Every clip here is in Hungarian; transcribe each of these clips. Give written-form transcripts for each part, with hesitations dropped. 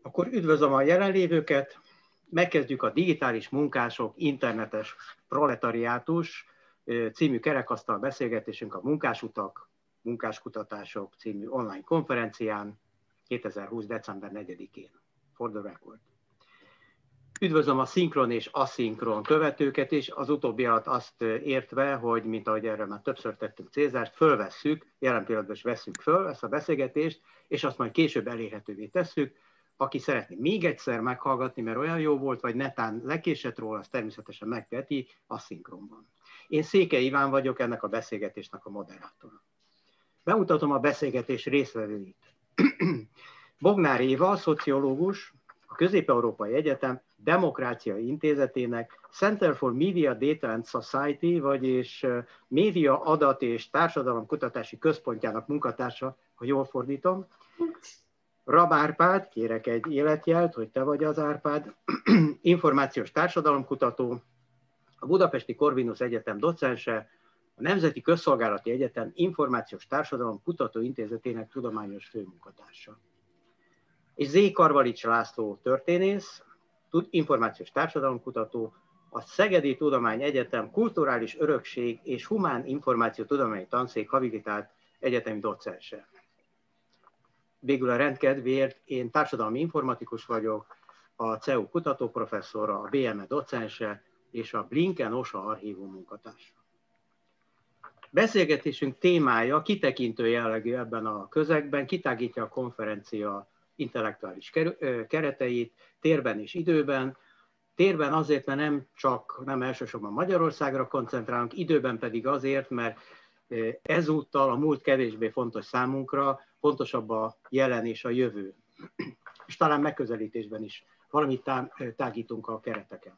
Akkor üdvözlöm a jelenlévőket, megkezdjük a Digitális Munkások Internetes Proletariátus című kerekasztal beszélgetésünk a Munkásutak, Munkáskutatások című online konferencián 2020. december 4-én. For the record. Üdvözlöm a szinkron és aszinkron követőket is, az utóbbi alatt azt értve, hogy mint ahogy erre már többször tettünk célzást, fölvesszük, jelen pillanatban is vesszük föl ezt a beszélgetést, és azt majd később elérhetővé tesszük. Aki szeretné még egyszer meghallgatni, mert olyan jó volt, vagy netán lekésett róla, az természetesen megteheti aszinkronban. Én Székely Iván vagyok, ennek a beszélgetésnek a moderátora. Bemutatom a beszélgetés résztvevőit. Bognár Éva, szociológus, a Közép-Európai Egyetem Demokráciai Intézetének Center for Media, Data and Society, vagyis Média, Adat és Társadalomkutatási Központjának munkatársa, ha jól fordítom. Árpád, kérek egy életjelt, hogy te vagy az Árpád, információs társadalomkutató, a Budapesti Corvinus Egyetem docense, a Nemzeti Közszolgálati Egyetem Információs Társadalom Kutató Intézetének tudományos főmunkatársa. És Karvalics László történész, információs társadalomkutató, a Szegedi Tudományegyetem Kulturális Örökség és Humán Információ Tudományi Tanszék habilitált egyetemi docense. Végül a rendkedvéért én társadalmi informatikus vagyok, a CEU kutatóprofesszora, a BME docense és a Blinken OSA archívum munkatársa. Beszélgetésünk témája kitekintő jellegű ebben a közegben, kitágítja a konferencia intellektuális kereteit, térben és időben. Térben azért, mert nem elsősorban Magyarországra koncentrálunk, időben pedig azért, mert ezúttal a múlt kevésbé fontos számunkra, fontosabb a jelen és a jövő. És talán megközelítésben is valamit tágítunk a kereteken.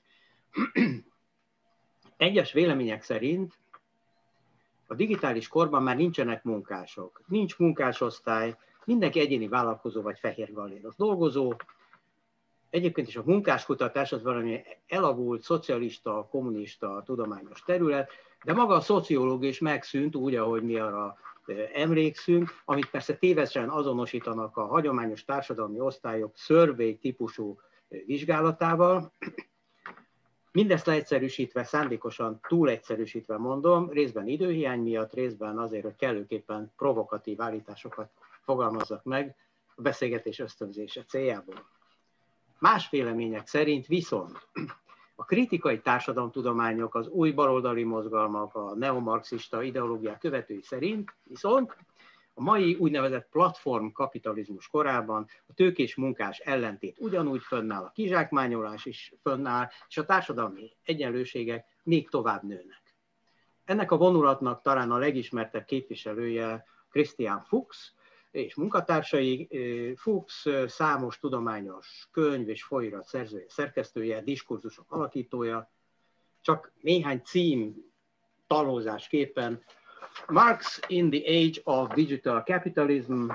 Egyes vélemények szerint a digitális korban már nincsenek munkások, nincs munkásosztály, mindenki egyéni vállalkozó vagy fehér galléros dolgozó. Egyébként is a munkáskutatás az valami elavult, szocialista, kommunista tudományos terület, de maga a szociológia is megszűnt úgy, ahogy mi arra emlékszünk, amit persze tévesen azonosítanak a hagyományos társadalmi osztályok survey típusú vizsgálatával. Mindezt leegyszerűsítve, szándékosan túl egyszerűsítve mondom, részben időhiány miatt, részben azért, hogy kellőképpen provokatív állításokat fogalmazzak meg a beszélgetés ösztönzése céljából. Más vélemények szerint viszont a kritikai társadalomtudományok, az új baloldali mozgalmak, a neomarxista ideológiák követői szerint viszont a mai úgynevezett platformkapitalizmus korában a tőkés munkás ellentét ugyanúgy fönnáll, a kizsákmányolás is fönnáll, és a társadalmi egyenlőségek még tovább nőnek. Ennek a vonulatnak talán a legismertebb képviselője Christian Fuchs, és munkatársai. Fuchs számos tudományos könyv és folyóirat szerzője, szerkesztője, diskurzusok alakítója, csak néhány cím talózásképpen: Marx in the Age of Digital Capitalism,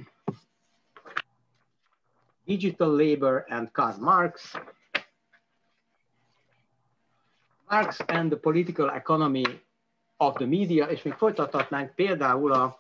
Digital Labor and Karl Marx, Marx and the Political Economy of the Media, és még folytathatnánk például a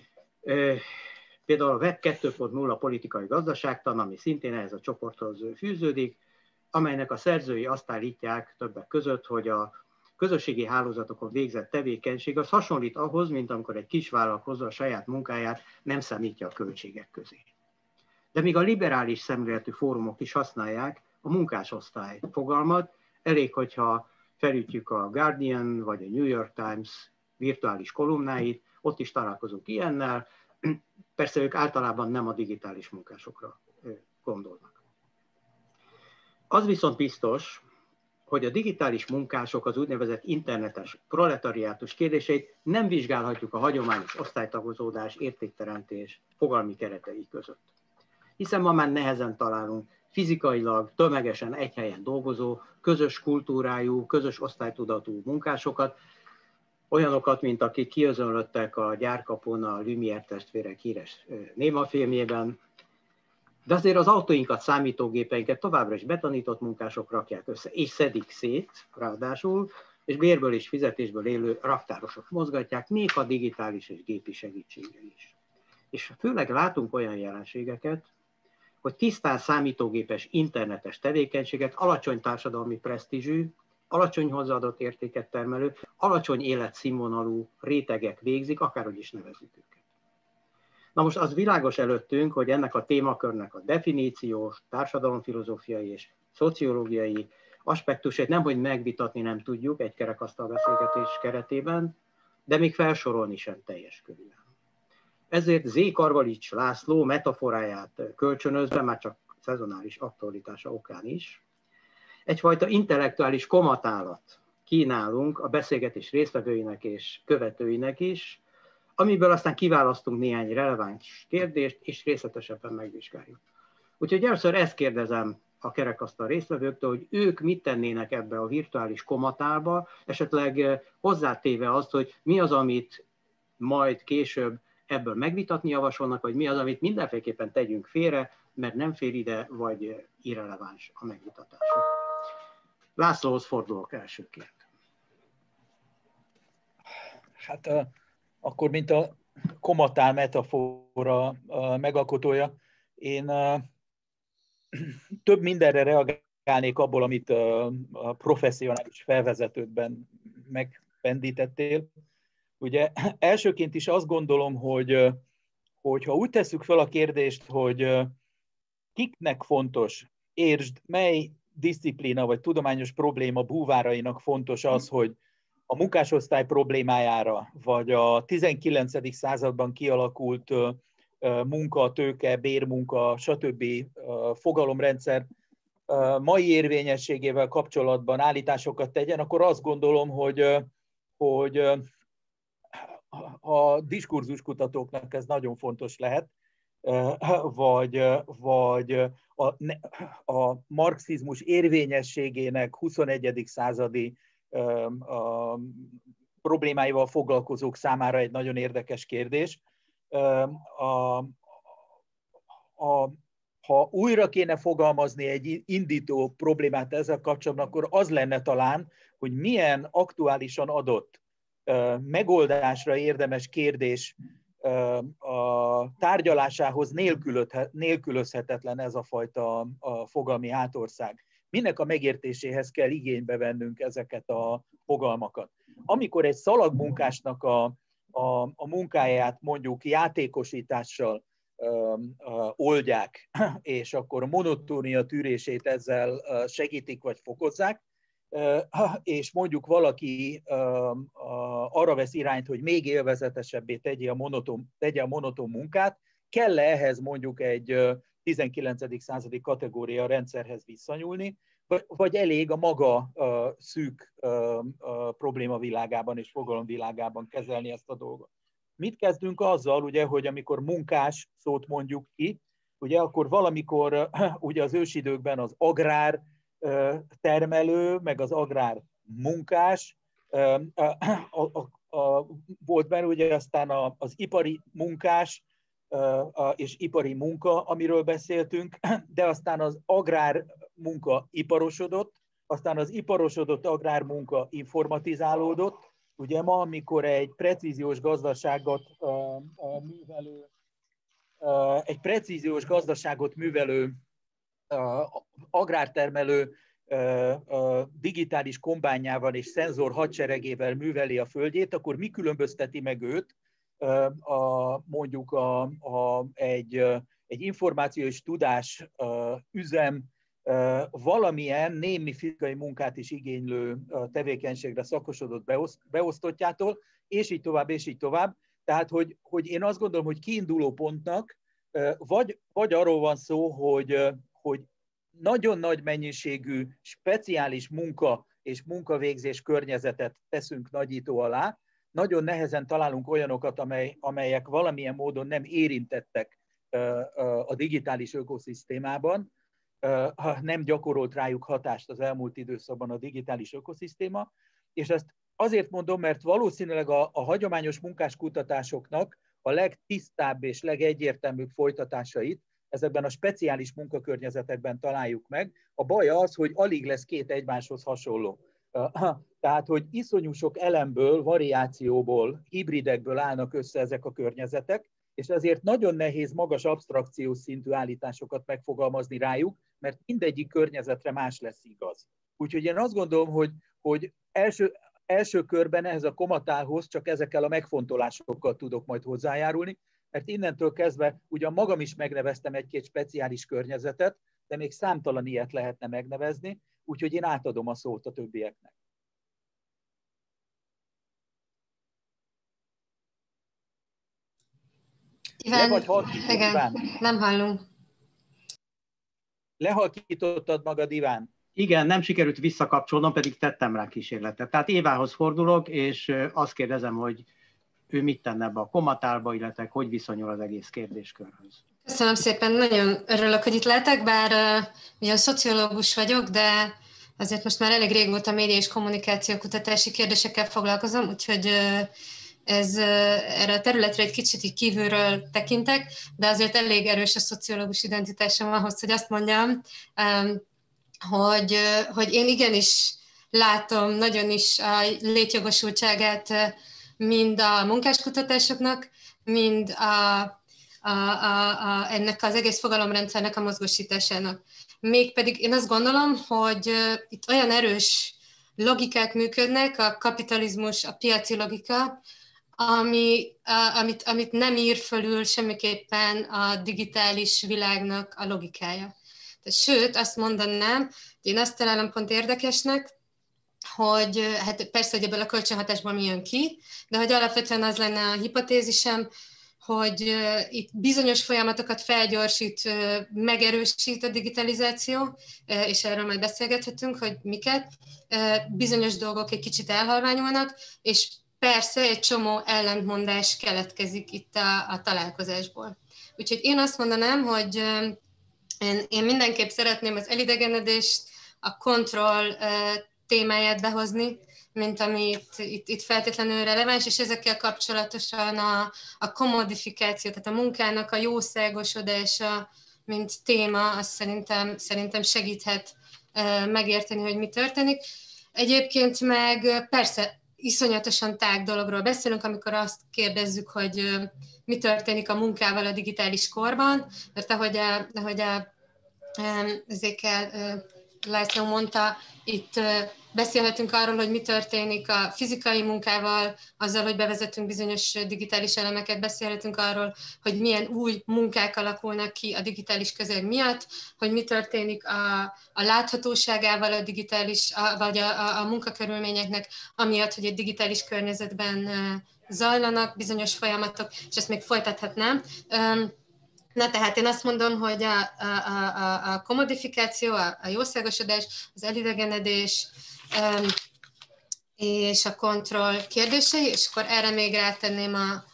Web 2.0 politikai gazdaságtan, ami szintén ehhez a csoporthoz fűződik, amelynek a szerzői azt állítják többek között, hogy a közösségi hálózatokon végzett tevékenység az hasonlít ahhoz, mint amikor egy kisvállalkozó a saját munkáját nem számítja a költségek közé. De még a liberális szemléletű fórumok is használják a munkásosztály fogalmat, elég, hogyha felütjük a Guardian vagy a New York Times virtuális kolumnáit, ott is találkozunk ilyennel. Persze ők általában nem a digitális munkásokra gondolnak. Az viszont biztos, hogy a digitális munkások, az úgynevezett internetes proletariátus kérdéseit nem vizsgálhatjuk a hagyományos osztálytagozódás, értékteremtés fogalmi keretei között. Hiszen ma már nehezen találunk fizikailag, tömegesen egy helyen dolgozó, közös kultúrájú, közös osztálytudatú munkásokat, olyanokat, mint akik kiözönlöttek a gyárkapun a Lumière testvérek híres némafilmjében, de azért az autóinkat, számítógépeinket továbbra is betanított munkások rakják össze, és szedik szét ráadásul, és bérből és fizetésből élő raktárosok mozgatják, még a digitális és gépi segítséggel is. És főleg látunk olyan jelenségeket, hogy tisztán számítógépes internetes tevékenységet alacsony társadalmi presztízsű, alacsony hozzáadott értéket termelő, alacsony életszínvonalú rétegek végzik, akárhogy is nevezzük őket. Na most az világos előttünk, hogy ennek a témakörnek a definíciós, társadalomfilozófiai és szociológiai aspektusait nemhogy megvitatni nem tudjuk egy kerekasztal beszélgetés keretében, de még felsorolni sem teljes körülön. Ezért Karvalics László metaforáját kölcsönözve, már csak szezonális aktualitása okán is, egyfajta intellektuális komatálat kínálunk a beszélgetés résztvevőinek és követőinek is, amiből aztán kiválasztunk néhány releváns kérdést, és részletesebben megvizsgáljuk. Úgyhogy először ezt kérdezem a kerekasztal résztvevőktől, hogy ők mit tennének ebbe a virtuális komatába, esetleg hozzátéve azt, hogy mi az, amit majd később ebből megvitatni javasolnak, vagy mi az, amit mindenféleképpen tegyünk félre, mert nem fér ide, vagy irreleváns a megvitatásuk. Lászlóhoz fordulok elsőként. Hát akkor, mint a komatál metafora megalkotója, én több mindenre reagálnék abból, amit a professzionális felvezetődben megpendítettél. Ugye elsőként is azt gondolom, hogy ha úgy tesszük fel a kérdést, hogy kiknek fontos, értsd, mely diszciplína vagy tudományos probléma búvárainak fontos az, hogy a munkásosztály problémájára, vagy a 19. században kialakult munka, tőke, bérmunka, stb. Fogalomrendszer mai érvényességével kapcsolatban állításokat tegyen, akkor azt gondolom, hogy a diskurzuskutatóknak ez nagyon fontos lehet, vagy a marxizmus érvényességének 21. századi problémáival foglalkozók számára egy nagyon érdekes kérdés. Ha újra kéne fogalmazni egy indító problémát ezzel kapcsolatban, akkor az lenne talán, hogy milyen aktuálisan adott megoldásra érdemes kérdés a tárgyalásához nélkülözhetetlen ez a fajta fogalmi hátország. Minek a megértéséhez kell igénybe vennünk ezeket a fogalmakat? Amikor egy szalagmunkásnak a munkáját mondjuk játékosítással oldják, és akkor a monotónia tűrését ezzel segítik vagy fokozzák, és mondjuk valaki arra vesz irányt, hogy még élvezetesebbé tegye a monoton munkát, kell-e ehhez mondjuk egy 19. századi kategória rendszerhez visszanyúlni, vagy elég a maga szűk problémavilágában és fogalomvilágában kezelni ezt a dolgot. Mit kezdünk azzal, ugye, hogy amikor munkás szót mondjuk ki, ugye akkor valamikor ugye az ősidőkben az agrár termelő, meg az agrár munkás volt benne, ugye aztán az ipari munkás és ipari munka, amiről beszéltünk, de aztán az agrár munka iparosodott, aztán az iparosodott agrármunka informatizálódott. Ugye ma, amikor egy precíziós gazdaságot művelő agrártermelő digitális kombányával és szenzor hadseregével műveli a földjét, akkor mi különbözteti meg őt mondjuk egy információs tudás üzem valamilyen némi fizikai munkát is igénylő tevékenységre szakosodott beosztottjától, és így tovább, és így tovább. Tehát, hogy én azt gondolom, hogy kiinduló pontnak vagy arról van szó, hogy nagyon nagy mennyiségű speciális munka és munkavégzés környezetet teszünk nagyító alá, nagyon nehezen találunk olyanokat, amelyek valamilyen módon nem érintettek a digitális ökoszisztémában, nem gyakorolt rájuk hatást az elmúlt időszakban a digitális ökoszisztéma, és ezt azért mondom, mert valószínűleg a hagyományos munkáskutatásoknak a legtisztább és legegyértelműbb folytatásait ezekben a speciális munkakörnyezetekben találjuk meg. A baj az, hogy alig lesz két egymáshoz hasonló. Tehát, hogy iszonyú sok elemből, variációból, hibridekből állnak össze ezek a környezetek, és ezért nagyon nehéz magas absztrakciós szintű állításokat megfogalmazni rájuk, mert mindegyik környezetre más lesz igaz. Úgyhogy én azt gondolom, hogy első körben ehhez a komatához csak ezekkel a megfontolásokkal tudok majd hozzájárulni, mert innentől kezdve ugyan magam is megneveztem egy-két speciális környezetet, de még számtalan ilyet lehetne megnevezni, úgyhogy én átadom a szót a többieknek. Iván, vagy halkítod, igen, Iván? nem hallunk. Lehalkítottad magad, Iván? Igen, nem sikerült visszakapcsolnom, pedig tettem rá kísérletet. Tehát Évához fordulok, és azt kérdezem, hogy ő mit tenne ebbe a komatálba, illetve hogy viszonyul az egész kérdéskörhöz. Köszönöm szépen, nagyon örülök, hogy itt lehetek, bár ugye szociológus vagyok, de azért most már elég régóta média és kommunikációkutatási kérdésekkel foglalkozom, úgyhogy erre a területre egy kicsit így kívülről tekintek, de azért elég erős a szociológus identitásom ahhoz, hogy azt mondjam, hogy én igenis látom nagyon is a létjogosultságát mind a munkáskutatásoknak, mind ennek az egész fogalomrendszernek a mozgósításának. Mégpedig én azt gondolom, hogy itt olyan erős logikák működnek, a kapitalizmus, a piaci logika, amit nem ír fölül semmiképpen a digitális világnak a logikája. Sőt, azt mondanám, én azt találom pont érdekesnek, hogy hát persze, hogy ebből a kölcsönhatásból mi jön ki, de hogy alapvetően az lenne a hipotézisem, hogy itt bizonyos folyamatokat felgyorsít, megerősít a digitalizáció, és erről majd beszélgethetünk, hogy miket. Bizonyos dolgok egy kicsit elhalványulnak, és persze egy csomó ellentmondás keletkezik itt a találkozásból. Úgyhogy én azt mondanám, hogy én mindenképp szeretném az elidegenedést, a kontroll témáját behozni, mint ami itt feltétlenül releváns, és ezekkel kapcsolatosan a kommodifikáció, tehát a munkának a jószágosodása, mint téma, az szerintem segíthet megérteni, hogy mi történik. Egyébként meg persze iszonyatosan tág dologról beszélünk, amikor azt kérdezzük, hogy mi történik a munkával a digitális korban, mert ahogy László mondta, itt beszélhetünk arról, hogy mi történik a fizikai munkával, azzal, hogy bevezetünk bizonyos digitális elemeket, beszélhetünk arról, hogy milyen új munkák alakulnak ki a digitális közeg miatt, hogy mi történik a láthatóságával a digitális, vagy a munkakörülményeknek, amiatt, hogy egy digitális környezetben zajlanak bizonyos folyamatok, és ezt még folytathatnám. Na, tehát én azt mondom, hogy a kommodifikáció, a jószágosodás, az elidegenedés és a kontroll kérdései, és akkor erre még rátenném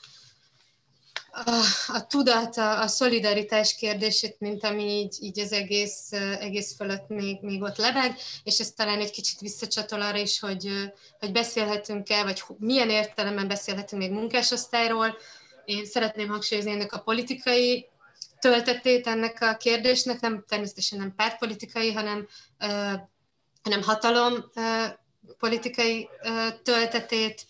a tudat, a szolidaritás kérdését, mint ami így az egész fölött még ott lebeg, és ez talán egy kicsit visszacsatol arra is, hogy beszélhetünk-e, vagy milyen értelemben beszélhetünk még munkásosztályról. Én szeretném hangsúlyozni ennek a politikai töltetét ennek a kérdésnek, természetesen nem pártpolitikai, hanem hatalom politikai töltetét,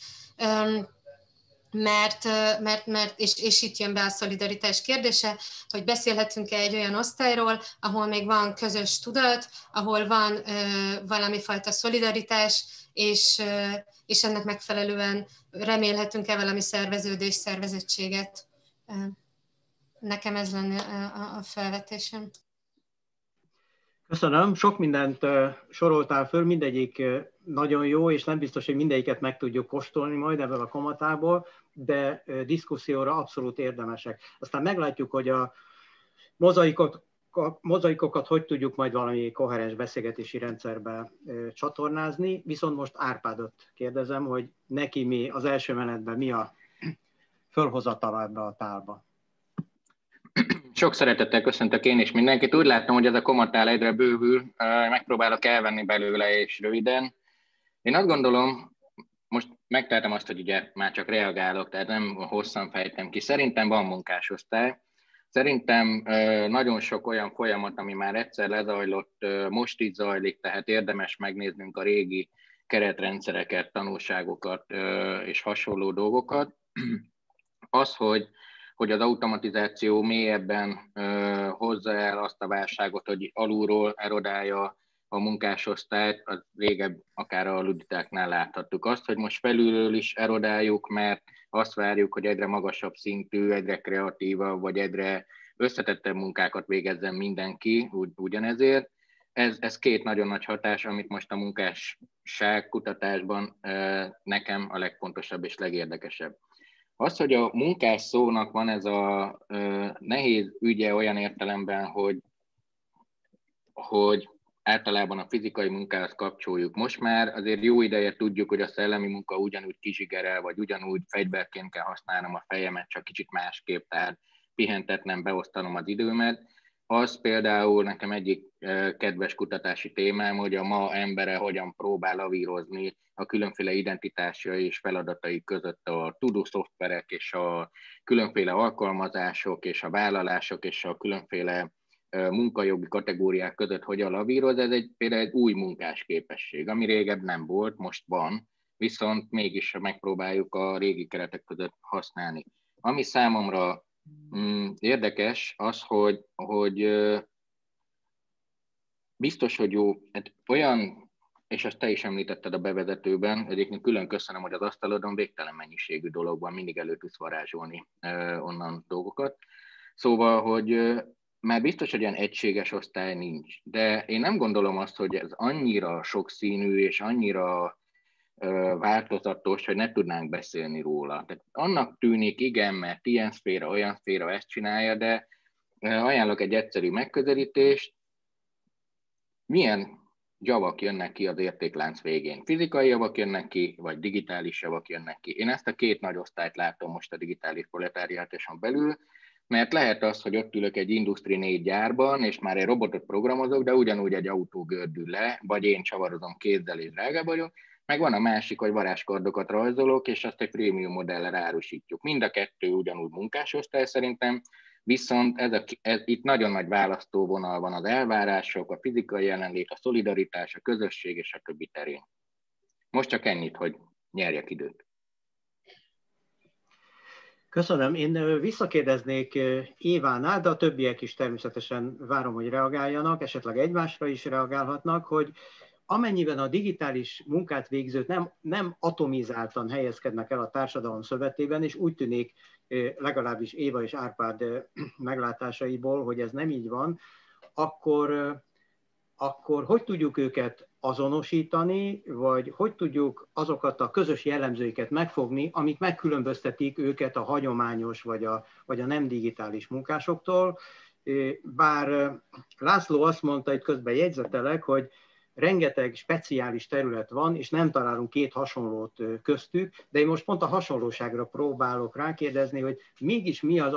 és itt jön be a szolidaritás kérdése, hogy beszélhetünk-e egy olyan osztályról, ahol még van közös tudat, ahol van valami fajta szolidaritás, és ennek megfelelően remélhetünk-e valami szerveződés, szervezettséget. Nekem ez lenne a felvetésem. Köszönöm. Sok mindent soroltál föl, mindegyik nagyon jó, és nem biztos, hogy mindegyiket meg tudjuk kóstolni majd ebből a komatából, de diszkuszióra abszolút érdemesek. Aztán meglátjuk, hogy a mozaikokat hogy tudjuk majd valami koherens beszélgetési rendszerbe csatornázni. Viszont most Árpádot kérdezem, hogy neki az első menetben mi a fölhozatala ebbe a tálba. Sok szeretettel köszöntök én is mindenkit. Úgy látom, hogy ez a komatál egyre bővül, megpróbálok elvenni belőle és röviden. Én azt gondolom, most megtehetem azt, hogy ugye már csak reagálok, tehát nem hosszan fejtem ki. Szerintem van munkásosztály. Szerintem nagyon sok olyan folyamat, ami már egyszer lezajlott, most így zajlik, tehát érdemes megnéznünk a régi keretrendszereket, tanulságokat és hasonló dolgokat. Az, hogy hogy az automatizáció mélyebben hozza el azt a válságot, hogy alulról erodálja a munkásosztályt, az régebb akár a luditáknál láthattuk. Azt, hogy most felülről is erodáljuk, mert azt várjuk, hogy egyre magasabb szintű, egyre kreatívabb, vagy egyre összetettebb munkákat végezzen mindenki ugyanezért. Ez két nagyon nagy hatás, amit most a munkásság kutatásban nekem a legfontosabb és legérdekesebb. Az, hogy a munkás szónak van ez a nehéz ügye olyan értelemben, hogy általában a fizikai munkához kapcsoljuk. Most már azért jó ideje tudjuk, hogy a szellemi munka ugyanúgy kizsigerel, vagy ugyanúgy fegyverként kell használnom a fejemet, csak kicsit másképp, tehát pihentetnem, beosztanom az időmet. Az például nekem egyik kedves kutatási témám, hogy a ma embere hogyan próbál lavírozni a különféle identitásai és feladatai között a to-do szoftverek és a különféle alkalmazások és a vállalások és a különféle munkajogi kategóriák között hogyan lavíroz. Ez például egy új munkásképesség, ami régebb nem volt, most van, viszont mégis megpróbáljuk a régi keretek között használni. Ami számomra érdekes az, hogy biztos, hogy jó, olyan, és azt te is említetted a bevezetőben, egyébként külön köszönöm, hogy az asztalodon végtelen mennyiségű dologban mindig elő tudsz varázsolni onnan dolgokat. Szóval, hogy már biztos, hogy olyan egységes osztály nincs, de én nem gondolom azt, hogy ez annyira sokszínű és annyira változatos, hogy ne tudnánk beszélni róla. Tehát annak tűnik, igen, mert ilyen szféra, olyan szféra ezt csinálja, de ajánlok egy egyszerű megközelítést. Milyen javak jönnek ki az értéklánc végén? Fizikai javak jönnek ki, vagy digitális javak jönnek ki? Én ezt a két nagy osztályt látom most a digitális proletariátuson belül, mert lehet az, hogy ott ülök egy Industry 4 gyárban, és már egy robotot programozok, de ugyanúgy egy autó gördül le, vagy én csavarozom kézzel és drágább vagyok, meg van a másik, hogy varázskardokat rajzolok, és azt egy prémium modellre árusítjuk. Mind a kettő ugyanúgy munkásosztály szerintem, viszont itt nagyon nagy választóvonal van az elvárások, a fizikai jelenlét, a szolidaritás, a közösség és a többi terén. Most csak ennyit, hogy nyerjek időt. Köszönöm. Én visszakérdeznék Évánál, de a többiek is természetesen várom, hogy reagáljanak, esetleg egymásra is reagálhatnak, hogy amennyiben a digitális munkát végzők nem atomizáltan helyezkednek el a társadalom szövetében, és úgy tűnik legalábbis Éva és Árpád meglátásaiból, hogy ez nem így van, akkor hogy tudjuk őket azonosítani, vagy hogy tudjuk azokat a közös jellemzőiket megfogni, amik megkülönböztetik őket a hagyományos vagy a nem digitális munkásoktól. Bár László azt mondta, itt közben jegyzetelek, hogy rengeteg speciális terület van, és nem találunk két hasonlót köztük, de én most pont a hasonlóságra próbálok rákérdezni, hogy mégis mi az,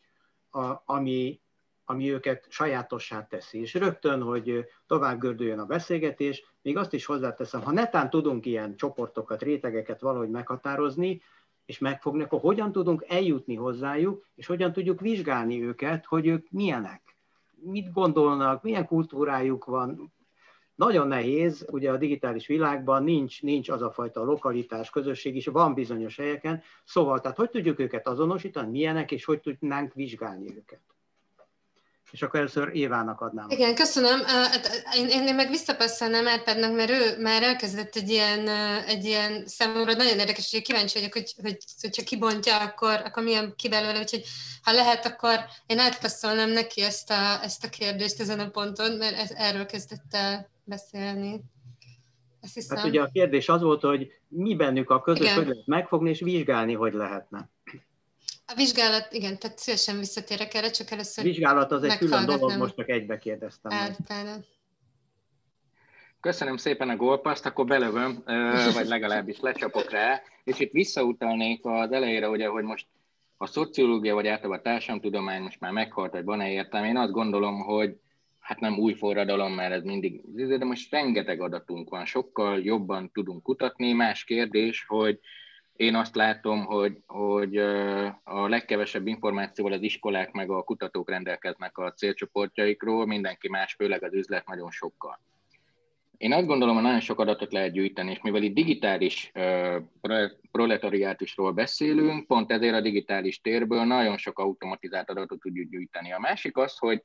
ami őket sajátossá teszi. És rögtön, hogy tovább gördüljön a beszélgetés, még azt is hozzáteszem, ha netán tudunk ilyen csoportokat, rétegeket valahogy meghatározni, és megfogni, akkor hogyan tudunk eljutni hozzájuk, és hogyan tudjuk vizsgálni őket, hogy ők milyenek, mit gondolnak, milyen kultúrájuk van. Nagyon nehéz, ugye a digitális világban nincs az a fajta lokalitás, közösség is, van bizonyos helyeken, szóval, tehát hogy tudjuk őket azonosítani, milyenek, és hogy tudnánk vizsgálni őket. És akkor először Évának adnám. Igen, köszönöm. Én meg visszapasszolnám Árpádnak, mert ő már elkezdett egy ilyen számomra nagyon érdekes, hogy kíváncsi vagyok, hogyha kibontja, akkor milyen kibelőle, úgyhogy ha lehet, akkor én átpasszolnám neki ezt a kérdést ezen a ponton, mert erről kezdett el beszélni. Azt hiszem. Hát ugye a kérdés az volt, hogy mi bennük a közös, hogy lehet megfogni és vizsgálni, hogy lehetne. A vizsgálat, igen, tehát szívesen visszatérek erre, csak először vizsgálat az egy külön dolog, most csak egybe kérdeztem. Árpád. Köszönöm szépen a gólpaszt, akkor belövöm, vagy legalábbis lecsapok rá, és itt visszautalnék az elejére, ugye, hogy most a szociológia, vagy általában a társadalomtudomány most már meghalt, vagy van-e értelme. Én azt gondolom, hogy hát nem új forradalom, mert ez mindig, de most rengeteg adatunk van, sokkal jobban tudunk kutatni. Más kérdés, hogy én azt látom, hogy a legkevesebb információval az iskolák meg a kutatók rendelkeznek a célcsoportjaikról, mindenki más, főleg az üzlet nagyon sokkal. Én azt gondolom, hogy nagyon sok adatot lehet gyűjteni, és mivel itt digitális proletariátusról beszélünk, pont ezért a digitális térből nagyon sok automatizált adatot tudjuk gyűjteni. A másik az, hogy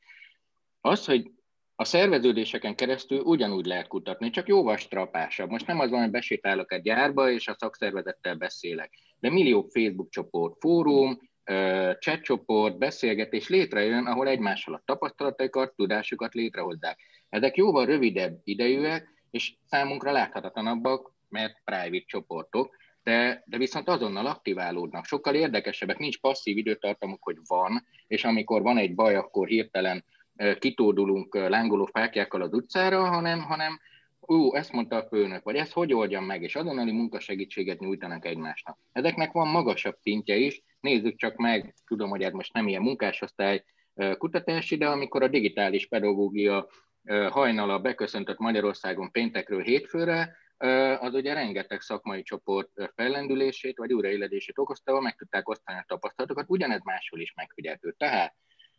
a szerveződéseken keresztül ugyanúgy lehet kutatni, csak jóval strapásabb. Most nem az van, hogy besétálok egy gyárba, és a szakszervezettel beszélek, de millió Facebook csoport, fórum, chat csoport, beszélgetés létrejön, ahol egymással a tapasztalataikat, tudásukat létrehozzák. Ezek jóval rövidebb idejűek, és számunkra láthatatlanabbak, mert private csoportok, de viszont azonnal aktiválódnak. Sokkal érdekesebbek, nincs passzív időtartamuk, hogy van, és amikor van egy baj, akkor hirtelen kitódulunk lángoló fáklyákkal az utcára, hanem ezt mondta a főnök, vagy ezt hogy oldjam meg, és azonnali munkasegítséget nyújtanak egymásnak. Ezeknek van magasabb szintje is, nézzük csak meg, tudom, hogy ez most nem ilyen munkásosztály kutatási, de amikor a digitális pedagógia hajnala beköszöntött Magyarországon péntekről hétfőre, az ugye rengeteg szakmai csoport fellendülését vagy újraéledését okozta, ahol meg tudták osztani a tapasztalatokat, ugyanez máshol is megfigyelhető. Tehát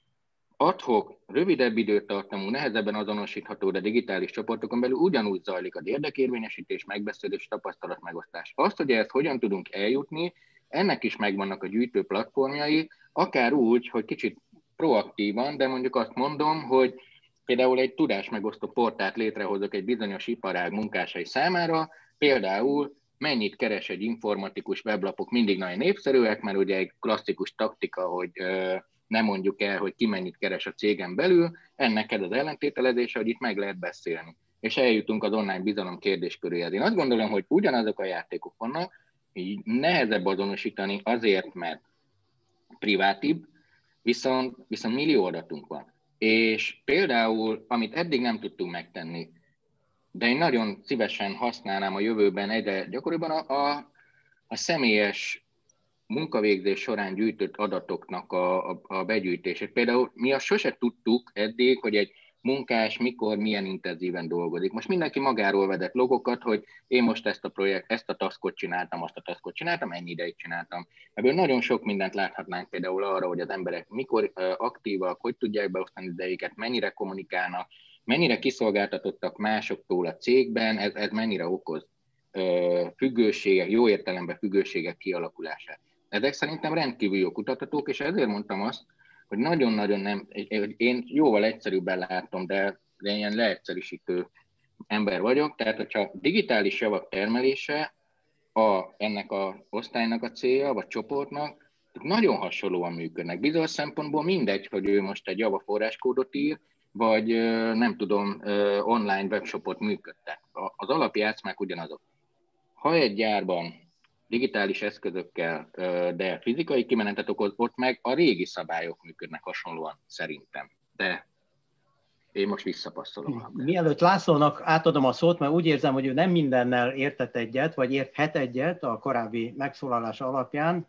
ad-hoc, rövidebb időtartamú, nehezebben azonosítható, de digitális csoportokon belül ugyanúgy zajlik az érdekérvényesítés, megbeszélés, tapasztalatmegosztás. Azt, hogy ezt hogyan tudunk eljutni, ennek is megvannak a gyűjtő platformjai, akár úgy, hogy kicsit proaktívan, de mondjuk azt mondom, hogy például egy tudásmegosztó portált létrehozok egy bizonyos iparág munkásai számára, például mennyit keres egy informatikus, weblapok mindig nagyon népszerűek, mert ugye egy klasszikus taktika, hogy nem mondjuk el, hogy ki mennyit keres a cégen belül, ennek ez az ellentételezése, hogy itt meg lehet beszélni. És eljutunk az online bizalom kérdésköréhez. Én azt gondolom, hogy ugyanazok a játékok vannak, így nehezebb azonosítani azért, mert privátibb, viszont millió adatunk van. És például, amit eddig nem tudtunk megtenni, de én nagyon szívesen használnám a jövőben egyre gyakoribban a személyes munkavégzés során gyűjtött adatoknak a begyűjtését. Például mi azt sose tudtuk eddig, hogy egy munkás mikor, milyen intenzíven dolgozik. Most mindenki magáról vedett logokat, hogy én most ezt a taskot csináltam, azt a taskot csináltam, ennyi ideig csináltam. Ebből nagyon sok mindent láthatnánk például arra, hogy az emberek mikor aktívak, hogy tudják beosztani idejüket, mennyire kommunikálnak, mennyire kiszolgáltatottak másoktól a cégben, ez mennyire okoz függőségek, jó értelemben függőségek kialakulását. Ezek szerintem rendkívül jó kutatók, és ezért mondtam azt, hogy nagyon-nagyon nem, én jóval egyszerűbben látom, de ilyen leegyszerűsítő ember vagyok, tehát hogyha digitális javak termelése ennek az osztálynak a célja, vagy csoportnak, nagyon hasonlóan működnek. Bizonyos szempontból mindegy, hogy ő most egy Java forráskódot ír, vagy nem tudom, online webshopot működtet. Az alapjátszmák ugyanazok. Ha egy gyárban digitális eszközökkel, de fizikai kimenetet okoz, ott meg a régi szabályok működnek hasonlóan szerintem. De én most visszapasszolom. Mielőtt Lászlónak átadom a szót, mert úgy érzem, hogy ő nem mindennel értett egyet, vagy érthet egyet a korábbi megszólalása alapján,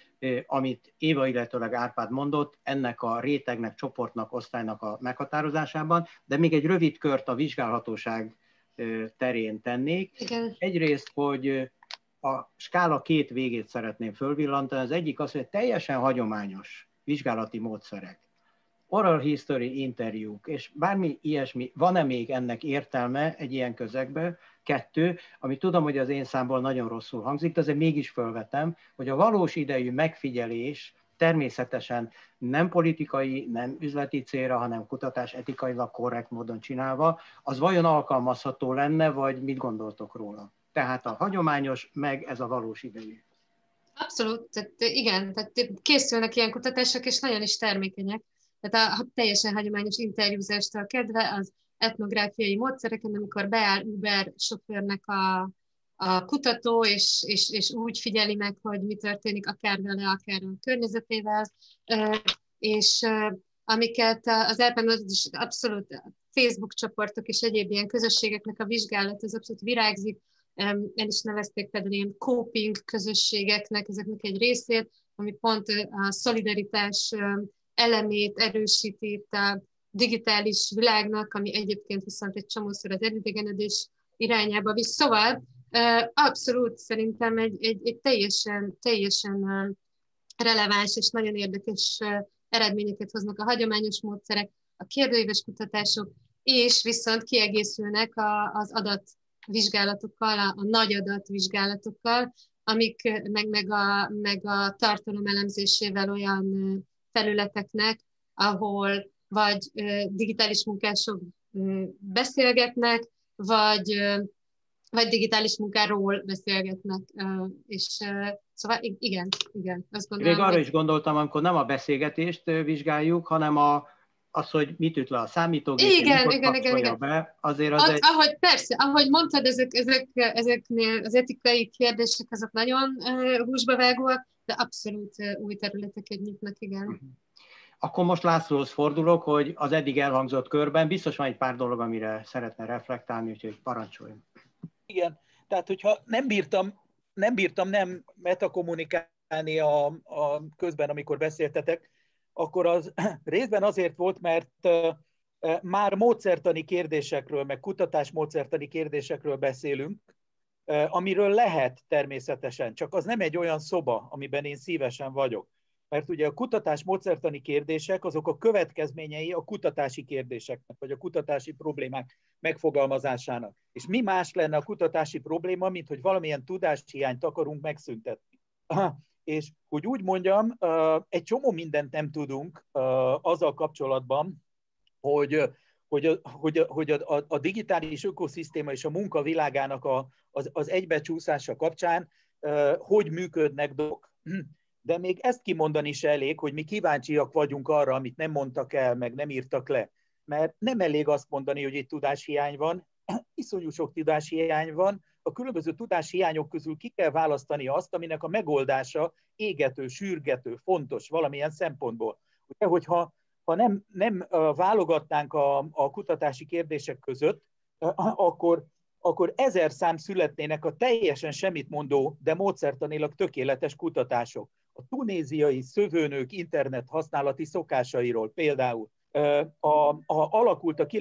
amit Éva, illetőleg Árpád mondott, ennek a rétegnek, csoportnak, osztálynak a meghatározásában, de még egy rövid kört a vizsgálhatóság terén tennék. Igen. Egyrészt, hogy a skála két végét szeretném fölvillantani. Az egyik az, hogy teljesen hagyományos vizsgálati módszerek, oral history interjúk, és bármi ilyesmi, van-e még ennek értelme egy ilyen közegben? Kettő, ami tudom, hogy az én számból nagyon rosszul hangzik, de azért mégis fölvetem, hogy a valós idejű megfigyelés természetesen nem politikai, nem üzleti célra, hanem kutatás etikailag korrekt módon csinálva, az vajon alkalmazható lenne, vagy mit gondoltok róla? Tehát a hagyományos, meg ez a valós idejű. Abszolút, tehát igen, tehát készülnek ilyen kutatások, és nagyon is termékenyek. Tehát a teljesen hagyományos interjúzástól kedve az etnográfiai módszereken, amikor beáll Uber sofőrnek a kutató, és úgy figyeli meg, hogy mi történik akár vele, akár a környezetével, és amiket az Árpád is abszolút Facebook csoportok és egyéb ilyen közösségeknek a vizsgálat, az abszolút virágzik, el is nevezték például ilyen coping közösségeknek, ezeknek egy részét, ami pont a szolidaritás elemét erősíti a digitális világnak, ami egyébként viszont egy csomószor az elidegenedés irányába visz. Szóval abszolút szerintem egy teljesen releváns és nagyon érdekes eredményeket hoznak a hagyományos módszerek, a kérdőíves kutatások, és viszont kiegészülnek az adatvizsgálatokkal, a nagy adatvizsgálatokkal, amik meg a tartalom elemzésével olyan felületeknek, ahol vagy digitális munkások beszélgetnek, vagy digitális munkáról beszélgetnek. És szóval igen, azt gondolom. Még arra is gondoltam, amikor nem a beszélgetést vizsgáljuk, hanem az, hogy mit üt le a számítógép, igen. be, azért Persze, ahogy mondtad, ezeknél az etikai kérdések azok nagyon húsba vágóak, de abszolút új területeket nyitnak, igen. Akkor most Lászlóhoz fordulok, hogy az eddig elhangzott körben biztos van egy pár dolog, amire szeretne reflektálni, úgyhogy parancsoljon. Igen, tehát hogyha nem bírtam nem metakommunikálni a közben, amikor beszéltetek, akkor az részben azért volt, mert már módszertani kérdésekről, meg kutatásmódszertani kérdésekről beszélünk, amiről lehet természetesen, csak az nem egy olyan szoba, amiben én szívesen vagyok. Mert ugye a kutatásmódszertani kérdések azok a következményei a kutatási kérdéseknek, vagy a kutatási problémák megfogalmazásának. És mi más lenne a kutatási probléma, mint hogy valamilyen tudáshiányt akarunk megszüntetni. És hogy úgy mondjam, egy csomó mindent nem tudunk azzal kapcsolatban, hogy a digitális ökoszisztéma és a munka világának az egybecsúszása kapcsán hogy működnek dolgok. De még ezt kimondani is elég, hogy mi kíváncsiak vagyunk arra, amit nem mondtak el, meg nem írtak le. Mert nem elég azt mondani, hogy itt tudáshiány van, iszonyú sok tudáshiány van, a különböző tudáshiányok közül ki kell választani azt, aminek a megoldása égető, sürgető, fontos valamilyen szempontból. Ugye, hogyha nem válogatnánk a kutatási kérdések között, akkor 1000 szám születnének a teljesen semmit mondó, de módszertanilag tökéletes kutatások. A tunéziai szövőnők internet használati szokásairól például. Alakult a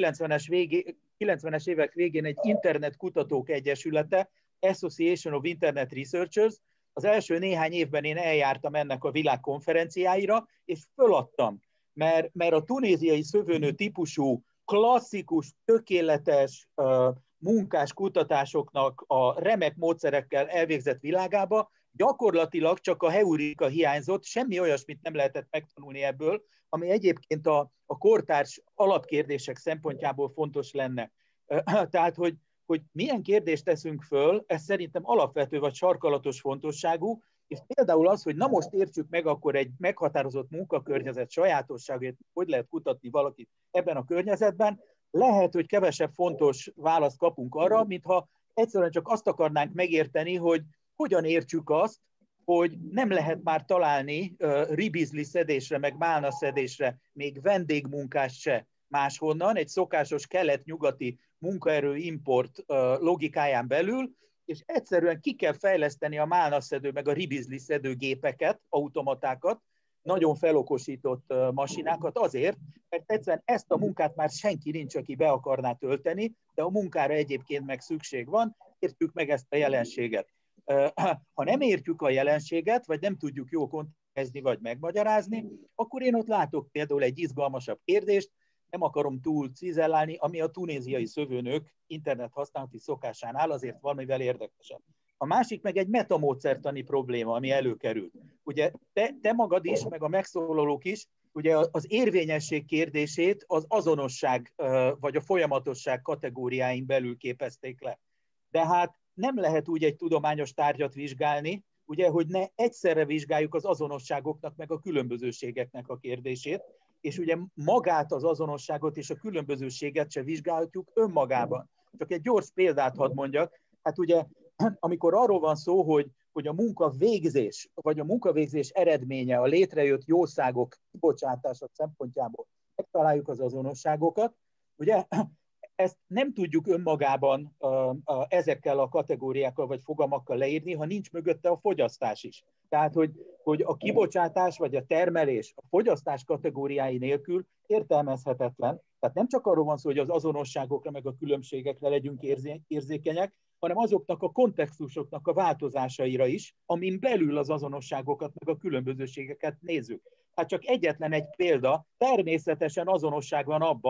90-es évek végén egy internetkutatók egyesülete, Association of Internet Researchers. Az első néhány évben én eljártam ennek a világkonferenciáira, és föladtam, mert a tunéziai szövőnő típusú, klasszikus, tökéletes munkás kutatásoknak a remek módszerekkel elvégzett világába gyakorlatilag csak a heurika hiányzott, semmi olyasmit nem lehetett megtanulni ebből, ami egyébként a kortárs alapkérdések szempontjából fontos lenne. Tehát, hogy milyen kérdést teszünk föl, ez szerintem alapvető vagy sarkalatos fontosságú, és például az, hogy na most értsük meg akkor egy meghatározott munkakörnyezet sajátosságait, hogy lehet kutatni valakit ebben a környezetben, lehet, hogy kevesebb fontos választ kapunk arra, mintha egyszerűen csak azt akarnánk megérteni, hogy hogyan értsük azt, hogy nem lehet már találni ribizli szedésre, meg málna szedésre, még vendégmunkás se máshonnan, egy szokásos kelet-nyugati munkaerő import logikáján belül, és egyszerűen ki kell fejleszteni a málnaszedő, meg a ribizli szedő gépeket, automatákat, nagyon felokosított masinákat azért, mert egyszerűen ezt a munkát már senki nincs, aki be akarná tölteni, de a munkára egyébként meg szükség van, értjük meg ezt a jelenséget. Ha nem értjük a jelenséget, vagy nem tudjuk jól kontextualizni, vagy megmagyarázni, akkor én ott látok például egy izgalmasabb kérdést, nem akarom túl cizellálni, ami a tunéziai szövőnők internet használati szokásán áll, azért valamivel érdekesebb. A másik meg egy metamódszertani probléma, ami előkerült. Ugye te magad is, meg a megszólalók is, ugye az érvényesség kérdését az azonosság vagy a folyamatosság kategóriáin belül képezték le. De hát nem lehet úgy egy tudományos tárgyat vizsgálni, ugye, hogy ne egyszerre vizsgáljuk az azonosságoknak meg a különbözőségeknek a kérdését, és ugye magát az azonosságot és a különbözőséget se vizsgálhatjuk önmagában. Csak egy gyors példát hadd mondjak, hát ugye amikor arról van szó, hogy a munkavégzés, vagy a munkavégzés eredménye, a létrejött jószágok kibocsátása szempontjából megtaláljuk az azonosságokat, ugye ezt nem tudjuk önmagában ezekkel a kategóriákkal vagy fogalmakkal leírni, ha nincs mögötte a fogyasztás is. Tehát, hogy a kibocsátás vagy a termelés a fogyasztás kategóriái nélkül értelmezhetetlen. Tehát nem csak arról van szó, hogy az azonosságokra meg a különbségekre legyünk érzékenyek, hanem azoknak a kontextusoknak a változásaira is, amin belül az azonosságokat meg a különbözőségeket nézzük. Hát csak egyetlen egy példa, természetesen azonosság van abban,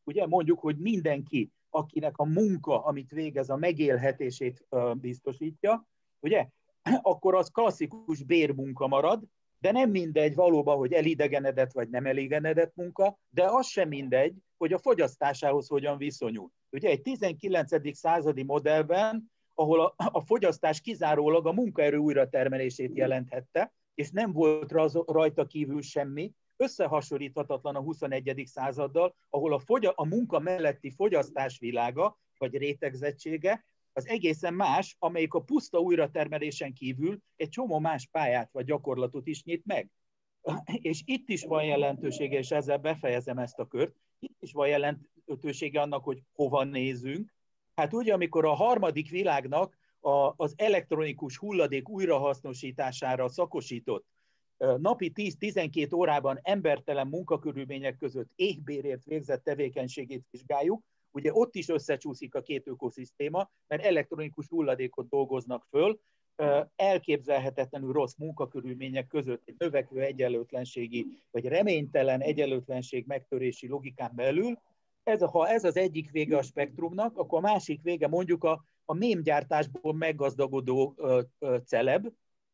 ugye mondjuk, hogy mindenki, akinek a munka, amit végez, a megélhetését biztosítja, ugye, akkor az klasszikus bérmunka marad, de nem mindegy valóban, hogy elidegenedett vagy nem elidegenedett munka, de az sem mindegy, hogy a fogyasztásához hogyan viszonyul. Ugye egy 19. századi modellben, ahol a fogyasztás kizárólag a munkaerő újratermelését jelenthette, és nem volt rajta kívül semmi, összehasonlíthatatlan a 21. századdal, ahol a munka melletti fogyasztás világa, vagy rétegzettsége, az egészen más, amelyik a puszta újratermelésen kívül egy csomó más pályát vagy gyakorlatot is nyit meg. És itt is van jelentősége, és ezzel befejezem ezt a kört, itt is van jelentősége annak, hogy hova nézünk. Hát ugye, amikor a harmadik világnak az elektronikus hulladék újrahasznosítására szakosított napi 10-12 órában embertelen munkakörülmények között éhbérért végzett tevékenységét vizsgáljuk, ugye ott is összecsúszik a két ökoszisztéma, mert elektronikus hulladékot dolgoznak föl, elképzelhetetlenül rossz munkakörülmények között egy növekvő egyenlőtlenségi, vagy reménytelen egyenlőtlenség megtörési logikán belül. Ha ez az egyik vége a spektrumnak, akkor a másik vége mondjuk a mémgyártásból meggazdagodó celeb,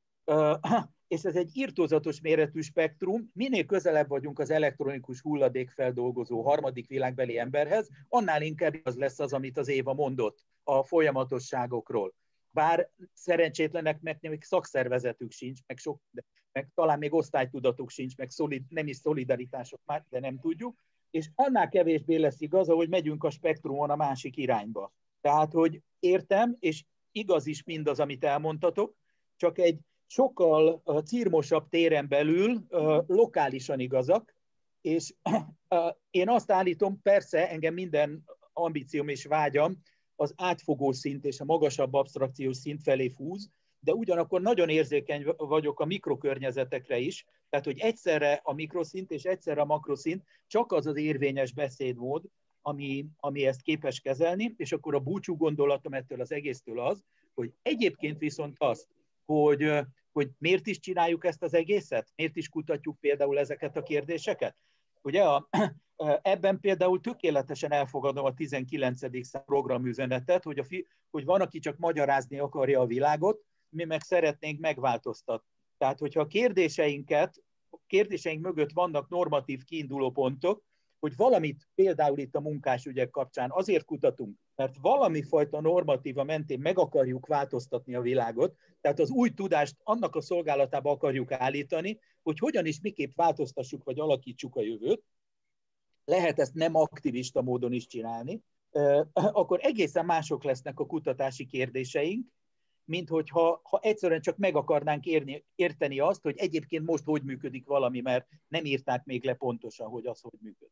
és ez egy irtózatos méretű spektrum, minél közelebb vagyunk az elektronikus hulladékfeldolgozó harmadik világbeli emberhez, annál inkább az lesz az, amit az Éva mondott a folyamatosságokról. Bár szerencsétleneknek még szakszervezetük sincs, meg talán még osztálytudatuk sincs, meg nem is szolidaritások már, de nem tudjuk, és annál kevésbé lesz igaz, hogy megyünk a spektrumon a másik irányba. Tehát, hogy értem, és igaz is mindaz, amit elmondtatok, csak egy sokkal cirmosabb téren belül lokálisan igazak, és én azt állítom, persze engem minden ambícióm és vágyam az átfogó szint és a magasabb absztrakciós szint felé fúz, de ugyanakkor nagyon érzékeny vagyok a mikrokörnyezetekre is, tehát hogy egyszerre a mikroszint és egyszerre a makroszint csak az az érvényes beszédmód, ami ezt képes kezelni, és akkor a búcsú gondolatom ettől az egésztől az, hogy egyébként viszont azt, hogy miért is csináljuk ezt az egészet? Miért is kutatjuk például ezeket a kérdéseket? Ugye ebben például tökéletesen elfogadom a 19. programüzenetet, hogy van, aki csak magyarázni akarja a világot, mi meg szeretnénk megváltoztatni. Tehát, hogyha a kérdéseink mögött vannak normatív kiinduló pontok, hogy valamit például itt a munkásügyek kapcsán azért kutatunk, mert valami fajta normatíva mentén meg akarjuk változtatni a világot, tehát az új tudást annak a szolgálatába akarjuk állítani, hogy hogyan is miképp változtassuk vagy alakítsuk a jövőt, lehet ezt nem aktivista módon is csinálni, akkor egészen mások lesznek a kutatási kérdéseink, mint hogyha egyszerűen csak meg akarnánk érteni azt, hogy egyébként most hogy működik valami, mert nem írták még le pontosan, hogy az hogy működik.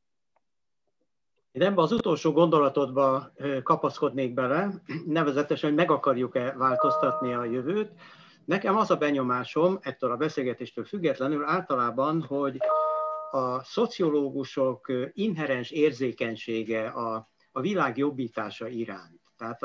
Én ebben az utolsó gondolatodba kapaszkodnék bele, nevezetesen, hogy meg akarjuk-e változtatni a jövőt. Nekem az a benyomásom, ettől a beszélgetéstől függetlenül általában, hogy a szociológusok inherens érzékenysége a világ jobbítása iránt. Tehát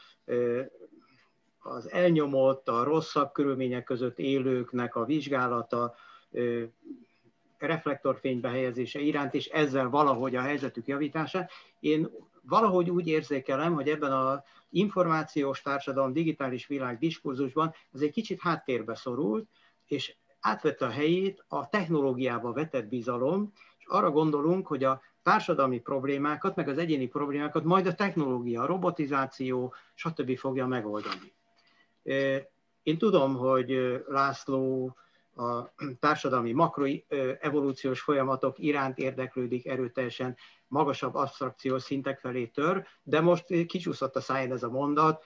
az elnyomott, a rosszabb körülmények között élőknek a vizsgálata, reflektorfénybe helyezése iránt, és ezzel valahogy a helyzetük javítása. Én valahogy úgy érzékelem, hogy ebben az információs társadalom, digitális világ diskurzusban ez egy kicsit háttérbe szorult, és átvette a helyét a technológiába vetett bizalom, és arra gondolunk, hogy a társadalmi problémákat, meg az egyéni problémákat majd a technológia, a robotizáció, stb. Fogja megoldani. Én tudom, hogy László a társadalmi makroevolúciós folyamatok iránt érdeklődik erőteljesen, magasabb absztrakciós szintek felé tör, de most kicsúszott a száján ez a mondat,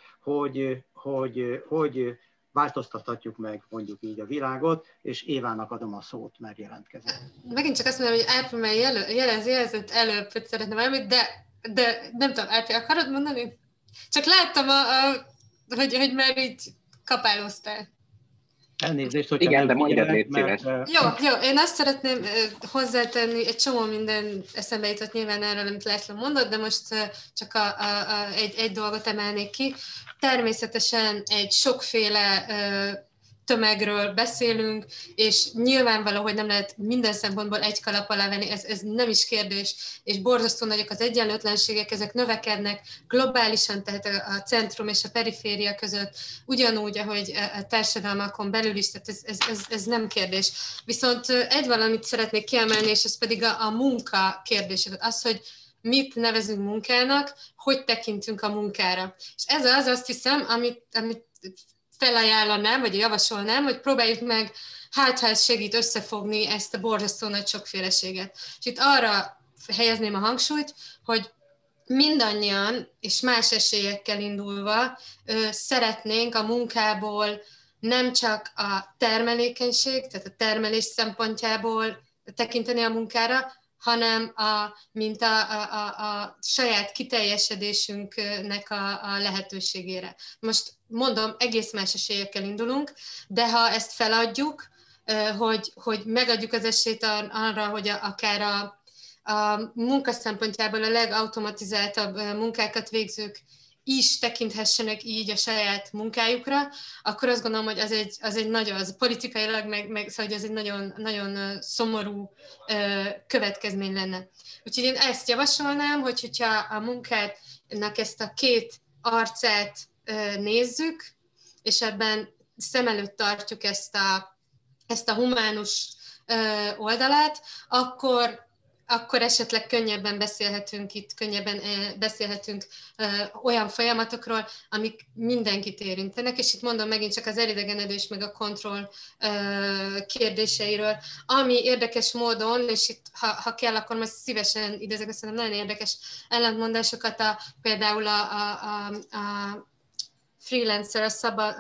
hogy változtathatjuk meg mondjuk így a világot, és Évának adom a szót, mert jelentkezett. Megint csak azt mondom, hogy Árpád már jelezett előbb, hogy szeretne valamit, de nem tudom, Árpád, akarod mondani? Csak láttam, hogy már így kapálóztál. Elnézést, hogyha igen, nem de mondjad, légy mert... szíves. Jó, én azt szeretném hozzátenni, egy csomó minden eszembe jutott nyilván erről, amit László mondott, de most csak egy dolgot emelnék ki. Természetesen egy sokféle tömegről beszélünk, és nyilvánvaló, hogy nem lehet minden szempontból egy kalap alá venni, ez nem is kérdés, és borzasztó nagyok az egyenlőtlenségek, ezek növekednek globálisan, tehát a centrum és a periféria között, ugyanúgy, ahogy a társadalmakon belül is, tehát ez nem kérdés. Viszont egy valamit szeretnék kiemelni, és ez pedig a munka kérdése, az, hogy mit nevezünk munkának, hogy tekintünk a munkára. És ez azt hiszem, amit felajánlanám, vagy javasolnám, hogy próbáljuk meg, ha ez segít összefogni ezt a borzasztó nagy sokféleséget. És itt arra helyezném a hangsúlyt, hogy mindannyian, és más esélyekkel indulva szeretnénk a munkából nem csak a termelékenység, tehát a termelés szempontjából tekinteni a munkára, hanem mint a saját kiteljesedésünknek a lehetőségére. Most mondom, egész más esélyekkel indulunk, de ha ezt feladjuk, hogy megadjuk az esélyt arra, hogy akár a munka szempontjából a legautomatizáltabb munkákat végzők is tekinthessenek így a saját munkájukra, akkor azt gondolom, hogy az egy nagyon, az politikailag, szóval ez egy nagyon, nagyon szomorú következmény lenne. Úgyhogy én ezt javasolnám, hogyha a munkának ezt a két arcát nézzük, és ebben szem előtt tartjuk ezt a humánus oldalát, akkor esetleg könnyebben beszélhetünk olyan folyamatokról, amik mindenkit érintenek, és itt mondom megint csak az elidegenedés meg a kontroll kérdéseiről, ami érdekes módon, és itt ha kell, akkor most szívesen idézek, azt mondom, nagyon érdekes ellentmondásokat, például a freelancer, a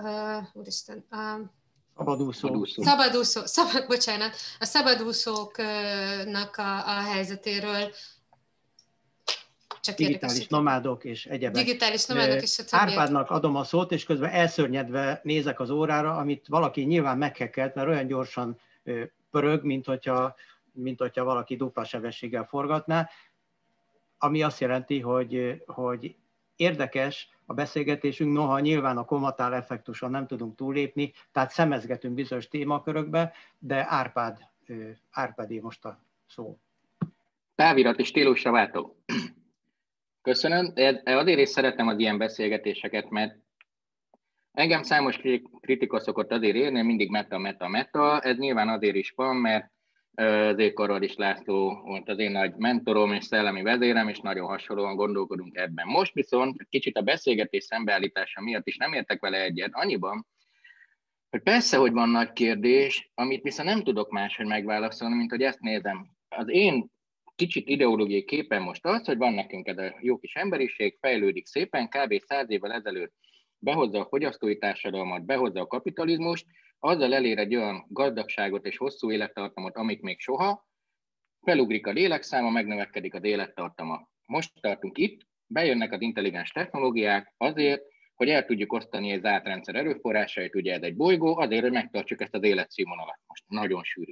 szabadúszóknak a helyzetéről. Csak digitális nomádok és egyebek. Digitális nomádok és a többiek. Árpádnak adom a szót, és közben elszörnyedve nézek az órára, amit valaki nyilván meghekkelt, mert olyan gyorsan pörög, mint hogyha valaki dupla sebességgel forgatná, ami azt jelenti, hogy érdekes a beszélgetésünk, noha nyilván a komatál effektuson nem tudunk túllépni, tehát szemezgetünk bizonyos témakörökbe, de Árpádé most a szó. Távirati stílusra váltok. Köszönöm. Azért is szeretem az ilyen beszélgetéseket, mert engem számos kritika szokott azért érni, mindig meta. Ez nyilván azért is van, mert azért Karvalics László volt az én nagy mentorom és szellemi vezérem, és nagyon hasonlóan gondolkodunk ebben. Most viszont kicsit a beszélgetés szembeállítása miatt is nem értek vele egyet annyiban, hogy persze, hogy van nagy kérdés, amit viszont nem tudok máshogy megválaszolni, mint hogy ezt nézem. Az én kicsit ideológiai képen most az, hogy van nekünk ez a jó kis emberiség, fejlődik szépen, kb. 100 évvel ezelőtt behozza a fogyasztói társadalmat, behozza a kapitalizmust, azzal elér egy olyan gazdagságot és hosszú élettartamot, amik még soha, felugrik a lélekszáma, megnövekedik az élettartama. Most tartunk itt, bejönnek az intelligens technológiák azért, hogy el tudjuk osztani egy zárt rendszer erőforrásait, ugye ez egy bolygó, azért, hogy megtartsuk ezt az életszínvonalat. Most nagyon sűrű.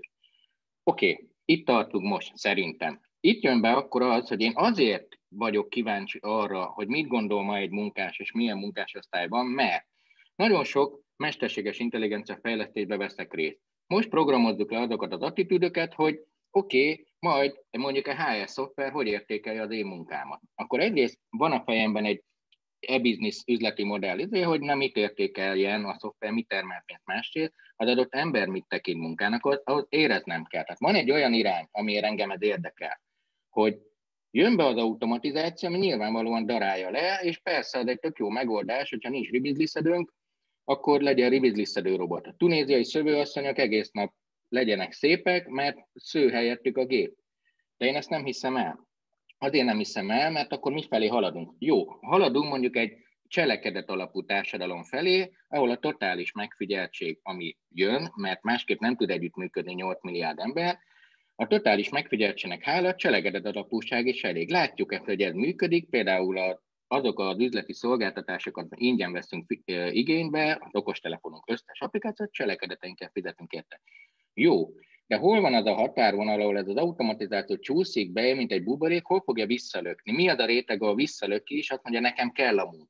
Oké, itt tartunk most, szerintem. Itt jön be akkor az, hogy én azért vagyok kíváncsi arra, hogy mit gondol ma egy munkás, és milyen munkásosztály van, mert nagyon sok mesterséges intelligencia fejlesztésbe veszek részt. Most programozzuk le azokat az attitűdöket, hogy oké, majd mondjuk a HR szoftver hogy értékelje az én munkámat. Akkor egyrészt van a fejemben egy e-business üzleti modell, hogy nem mit értékeljen a szoftver, mit termel pénzt másrészt, az adott ember mit tekint munkának, ahhoz éreznem kell. Tehát van egy olyan irány, amiért engem ez érdekel, hogy jön be az automatizáció, ami nyilvánvalóan darálja le, és persze ez egy tök jó megoldás, hogyha nincs ribizliszedőnk, akkor legyen ribizliszedő robot. A tunéziai szövőasszonyok egész nap legyenek szépek, mert sző helyettük a gép. De én ezt nem hiszem el. Azért nem hiszem el, mert akkor mifelé haladunk? Jó, haladunk mondjuk egy cselekedet alapú társadalom felé, ahol a totális megfigyeltség, ami jön, mert másképp nem tud együttműködni 8 milliárd ember, a totális megfigyeltségnek hála cselekedet alapúság is elég. Látjuk ezt, hogy ez működik, például azok az üzleti szolgáltatásokat ingyen veszünk igénybe, az okostelefonunk összes applikációt, cselekedeteinkkel fizetünk érte. Jó, de hol van az a határvonal, ahol ez az automatizáció csúszik be, mint egy buborék, hol fogja visszalökni? Mi az a réteg, ahol visszalöki, és azt mondja, nekem kell a munka.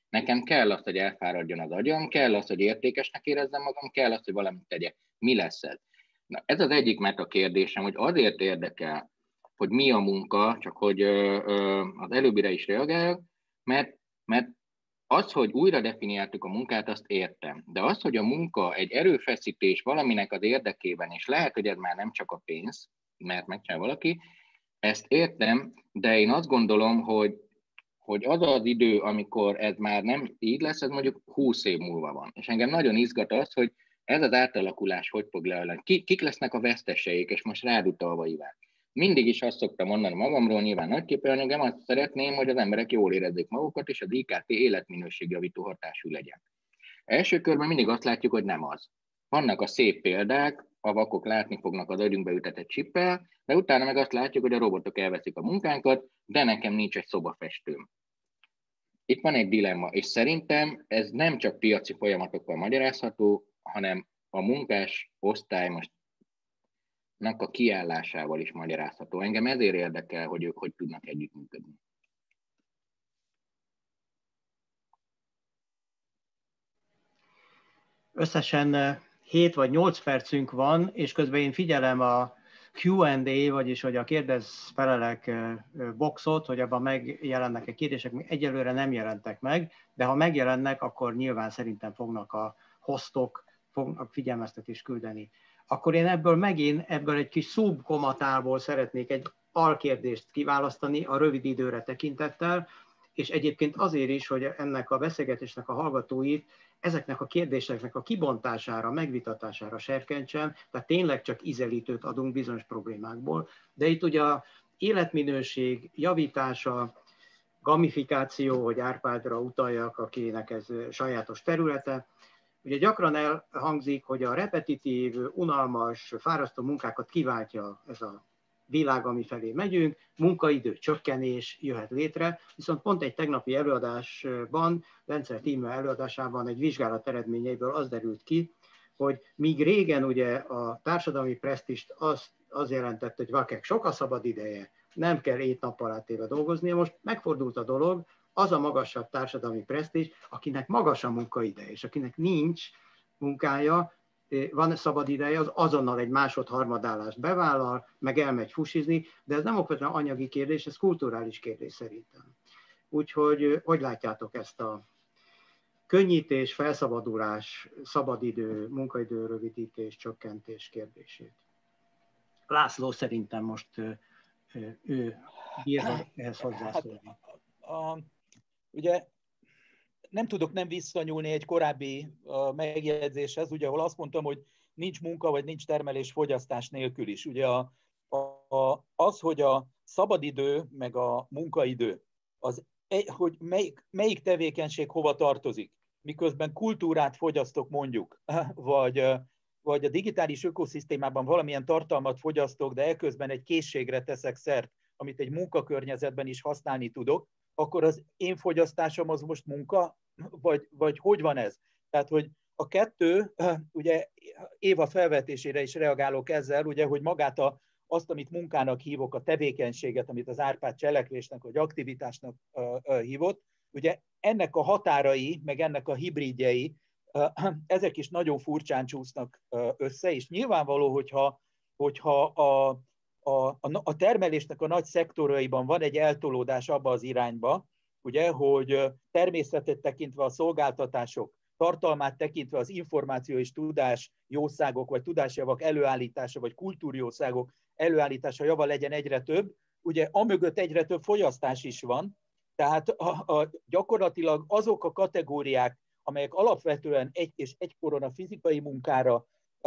Nekem kell az, hogy elfáradjon az agyam, kell az, hogy értékesnek érezzem magam, kell az, hogy valamit tegyek. Mi lesz ez? Na, ez az egyik metakérdésem, hogy azért érdekel, hogy mi a munka, csak hogy az előbbire is reagáljak, mert az, hogy újra definiáltuk a munkát, azt értem. De az, hogy a munka egy erőfeszítés valaminek az érdekében, és lehet, hogy ez már nem csak a pénz, mert megcsinál valaki, ezt értem, de én azt gondolom, hogy az az idő, amikor ez már nem így lesz, ez mondjuk 20 év múlva van. És engem nagyon izgat az, hogy ez az átalakulás hogy fog leállni. Kik lesznek a veszteseik, és most rád utalva, Iván. Mindig is azt szoktam mondani magamról, nyilván nagyképpen anyagom, azt szeretném, hogy az emberek jól érezzék magukat, és az IKT életminőségjavító hatású legyen. Első körben mindig azt látjuk, hogy nem az. Vannak a szép példák, a vakok látni fognak az agyunkba ütetett csippel, de utána meg azt látjuk, hogy a robotok elveszik a munkánkat, de nekem nincs egy szobafestőm. Itt van egy dilemma, és szerintem ez nem csak piaci folyamatokkal magyarázható, hanem a munkás osztály mostnak a kiállásával is magyarázható. Engem ezért érdekel, hogy ők hogy tudnak együttműködni. Összesen 7 vagy 8 percünk van, és közben én figyelem a Q&A, vagyis hogy a kérdez-felelek boxot, hogy abban megjelennek-e kérdések, egyelőre nem jelentek meg, de ha megjelennek, akkor nyilván szerintem fognak a hostok figyelmeztetést küldeni. Akkor én ebből egy kis szubkomatából szeretnék egy alkérdést kiválasztani a rövid időre tekintettel, és egyébként azért is, hogy ennek a beszélgetésnek a hallgatóit ezeknek a kérdéseknek a kibontására, megvitatására serkentsem, tehát tényleg csak ízelítőt adunk bizonyos problémákból, de itt ugye az életminőség javítása, gamifikáció, hogy Árpádra utaljak, akinek ez sajátos területe. Ugye gyakran elhangzik, hogy a repetitív, unalmas, fárasztó munkákat kiváltja ez a világ, amifelé megyünk, munkaidő csökkenés jöhet létre, viszont pont egy tegnapi előadásban, Rendszer Tíme előadásában egy vizsgálat eredményeiből az derült ki, hogy míg régen ugye a társadalmi presztízst az jelentett, hogy valakinek sok a szabad ideje, nem kell 7 nappal átéve dolgoznia, most megfordult a dolog, az a magasabb társadalmi presztízs, akinek magas a munkaideje, és akinek nincs munkája, van szabad ideje, az azonnal egy másod-harmadállást bevállal, meg elmegy fusizni, de ez nem okvetlenül anyagi kérdés, ez kulturális kérdés szerintem. Úgyhogy hogy látjátok ezt a könnyítés, felszabadulás, szabadidő, munkaidő rövidítés, csökkentés kérdését? László szerintem most ő bírva ehhez hozzászólni. Ugye nem tudok nem visszanyúlni egy korábbi megjegyzéshez, ugye, ahol azt mondtam, hogy nincs munka, vagy nincs termelés fogyasztás nélkül is. Ugye az, hogy a szabadidő, meg a munkaidő, hogy melyik tevékenység hova tartozik, miközben kultúrát fogyasztok mondjuk, vagy a digitális ökoszisztémában valamilyen tartalmat fogyasztok, de eközben egy készségre teszek szert, amit egy munkakörnyezetben is használni tudok, akkor az én fogyasztásom az most munka, vagy hogy van ez? Tehát, hogy a kettő, ugye Éva felvetésére is reagálok ezzel, ugye, hogy magát azt, amit munkának hívok, a tevékenységet, amit az Árpád cselekvésnek, vagy aktivitásnak hívott, ugye ennek a határai, meg ennek a hibridjei, ezek is nagyon furcsán csúsznak össze, és nyilvánvaló, hogyha a termelésnek a nagy szektoraiban van egy eltolódás abba az irányba, ugye, hogy természetét tekintve a szolgáltatások, tartalmát tekintve az információ és tudás jószágok, vagy tudásjavak előállítása, vagy kultúrjószágok előállítása java legyen egyre több, ugye amögött egyre több fogyasztás is van, tehát gyakorlatilag azok a kategóriák, amelyek alapvetően egykoron a fizikai munkára,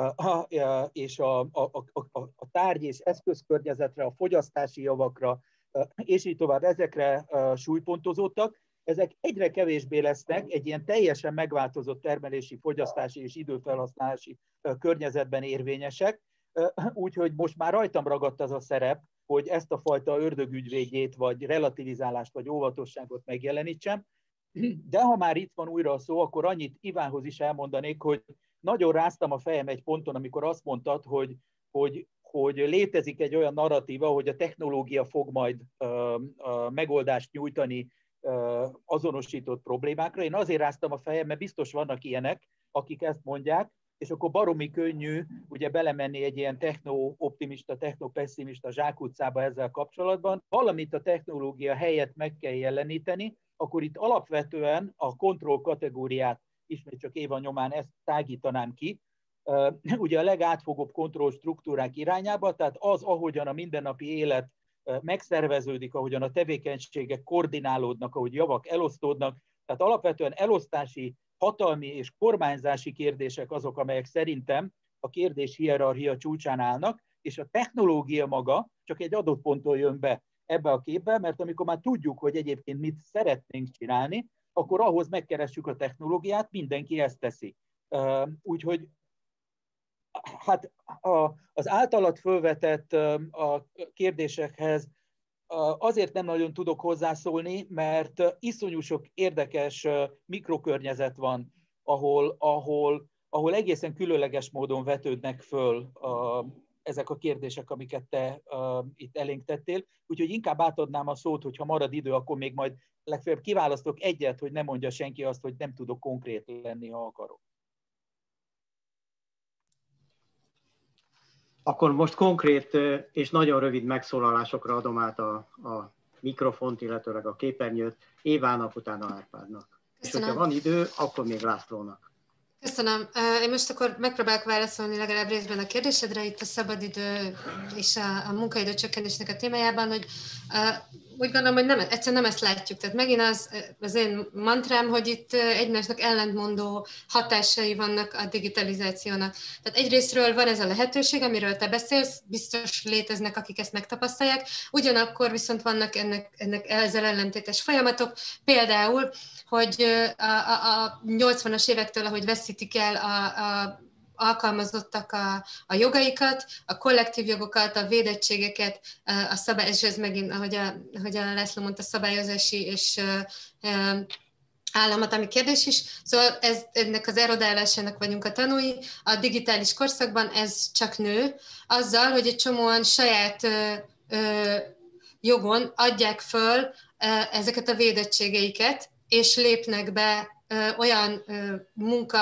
és a tárgy és eszközkörnyezetre, a fogyasztási javakra, és így tovább ezekre súlypontozódtak, ezek egyre kevésbé lesznek egy ilyen teljesen megváltozott termelési, fogyasztási és időfelhasználási környezetben érvényesek, úgyhogy most már rajtam ragadt az a szerep, hogy ezt a fajta ördögügyvédjét, vagy relativizálást, vagy óvatosságot megjelenítsem. De ha már itt van újra a szó, akkor annyit Ivánhoz is elmondanék, hogy nagyon ráztam a fejem egy ponton, amikor azt mondtad, hogy létezik egy olyan narratíva, hogy a technológia fog majd megoldást nyújtani azonosított problémákra. Én azért ráztam a fejem, mert biztos vannak ilyenek, akik ezt mondják, és akkor baromi könnyű ugye belemenni egy ilyen techno-optimista, techno-pessimista zsákutcába ezzel kapcsolatban. Valamit a technológia helyett meg kell jeleníteni, akkor itt alapvetően a kontroll kategóriát, ismét csak Éva nyomán ezt tágítanám ki, ugye a legátfogóbb kontroll struktúrák irányába, tehát az, ahogyan a mindennapi élet megszerveződik, ahogyan a tevékenységek koordinálódnak, ahogy javak elosztódnak, tehát alapvetően elosztási, hatalmi és kormányzási kérdések azok, amelyek szerintem a kérdés hierarchia csúcsán állnak, és a technológia maga csak egy adott ponton jön be ebbe a képbe, mert amikor már tudjuk, hogy egyébként mit szeretnénk csinálni, akkor ahhoz megkeressük a technológiát, mindenki ezt teszi. Úgyhogy hát az általad fölvetett a kérdésekhez azért nem nagyon tudok hozzászólni, mert iszonyú sok érdekes mikrokörnyezet van, ahol egészen különleges módon vetődnek föl ezek a kérdések, amiket te itt elénk tettél. Úgyhogy inkább átadnám a szót, hogyha marad idő, akkor még majd legfeljebb kiválasztok egyet, hogy ne mondja senki azt, hogy nem tudok konkrét lenni, ha akarok. Akkor most konkrét és nagyon rövid megszólalásokra adom át a mikrofont, illetőleg a képernyőt Évának, utána Árpádnak. Köszönöm. És hogyha van idő, akkor még Lászlónak. Köszönöm. Én most akkor megpróbálok válaszolni legalább részben a kérdésedre, itt a szabadidő és a munkaidő csökkenésnek a témájában, hogy úgy gondolom, hogy egyszerűen nem ezt látjuk. Tehát megint az én mantrám, hogy itt egymásnak ellentmondó hatásai vannak a digitalizációnak. Tehát egyrésztről van ez a lehetőség, amiről te beszélsz, biztos léteznek, akik ezt megtapasztalják, ugyanakkor viszont vannak ennek ezzel ellentétes folyamatok, például, hogy a 80-as évektől, ahogy veszítik el a alkalmazottak a jogaikat, a kollektív jogokat, a védettségeket, és ez megint, ahogy a László mondta, szabályozási és államhatalmi kérdés is. Szóval ennek az erodálásának vagyunk a tanúi. A digitális korszakban ez csak nő, azzal, hogy egy csomóan saját jogon adják föl ezeket a védettségeiket, és lépnek be olyan munka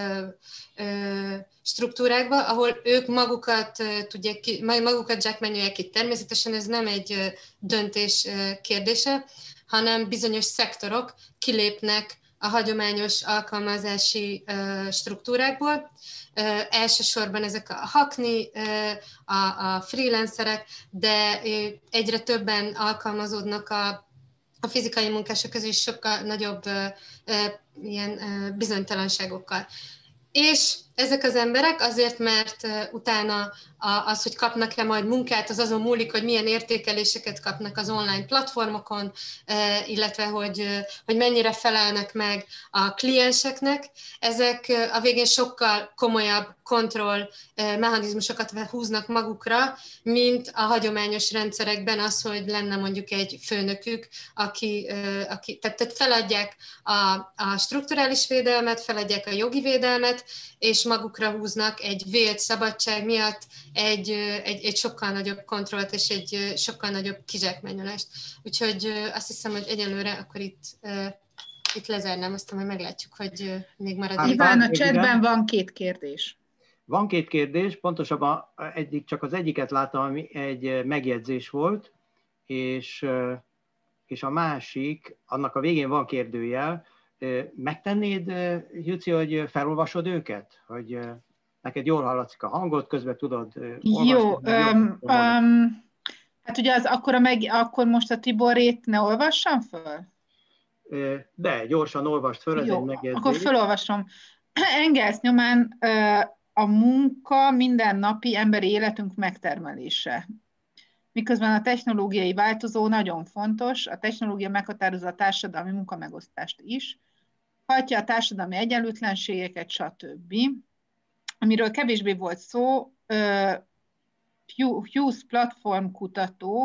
struktúrákba, ahol ők magukat zsákmányolják ki. Természetesen ez nem egy döntés kérdése, hanem bizonyos szektorok kilépnek a hagyományos alkalmazási struktúrákból. Elsősorban ezek a hakni, a freelancerek, de egyre többen alkalmazódnak a fizikai munkások közül is sokkal nagyobb ilyen bizonytalanságokkal. És ezek az emberek azért, mert utána az, hogy kapnak-e majd munkát, az azon múlik, hogy milyen értékeléseket kapnak az online platformokon, illetve hogy mennyire felelnek meg a klienseknek. Ezek a végén sokkal komolyabb kontroll mechanizmusokat húznak magukra, mint a hagyományos rendszerekben az, hogy lenne mondjuk egy főnökük, aki tehát feladják a strukturális védelmet, feladják a jogi védelmet, és magukra húznak egy vélt szabadság miatt egy sokkal nagyobb kontrollt és egy sokkal nagyobb kizsákmányolást. Úgyhogy azt hiszem, hogy egyelőre akkor itt lezárnám, aztán majd meglátjuk, hogy még marad. Iván, a chatben van 2 kérdés. Van 2 kérdés, pontosabban csak az egyiket láttam, ami egy megjegyzés volt, és a másik, annak a végén van kérdőjel. Megtennéd, Júci, hogy felolvasod őket? Hogy neked jól hallatszik a hangot, közben tudod olvasni? Jó, hát ugye akkor most a Tiborét ne olvassam föl? De, gyorsan olvast föl, ez egy megjegyzés. Akkor felolvasom. Engels nyomán a munka mindennapi emberi életünk megtermelése. Miközben a technológiai változó nagyon fontos, a technológia meghatározza a társadalmi munkamegosztást is, hajtja a társadalmi egyenlőtlenségeket, stb. Amiről kevésbé volt szó, Hughes platformkutató,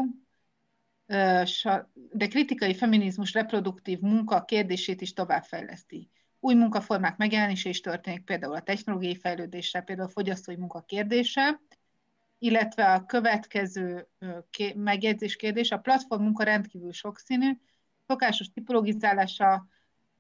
de kritikai feminizmus reproduktív munka kérdését is továbbfejleszti. Új munkaformák megjelenése is történik, például a technológiai fejlődésre, például a fogyasztói munka kérdése, illetve a következő megjegyzés kérdés, a platform munka rendkívül sokszínű, szokásos tipologizálása,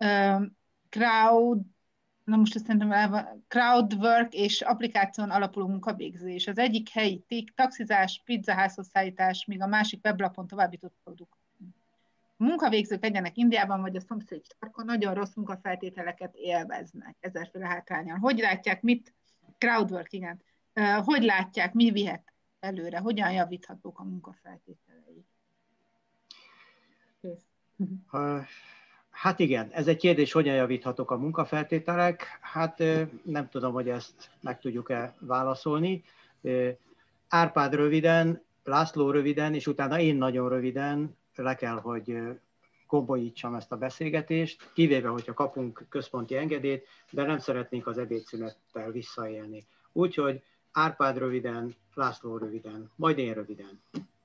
crowdwork és applikáción alapuló munkavégzés. Az egyik helyi taxizás, pizzaházhoz szállítás, míg a másik weblapon továbbított produkt. A munkavégzők legyenek Indiában vagy a szomszéd sarkon nagyon rossz munkafeltételeket élveznek ezerféle hátránnyal. Hogy látják, crowdwork, igen. Hogy látják, mi vihet előre, hogyan javíthatók a munkafeltételei? Hát igen, ez egy kérdés, hogyan javíthatók a munkafeltételek. Hát nem tudom, hogy ezt meg tudjuk-e válaszolni. Árpád röviden, László röviden, és utána én nagyon röviden le kell, hogy gombolítsam ezt a beszélgetést, kivéve, hogyha kapunk központi engedélyt, de nem szeretnénk az ebédszünettel visszaélni. Úgyhogy Árpád röviden, László röviden, majd én röviden.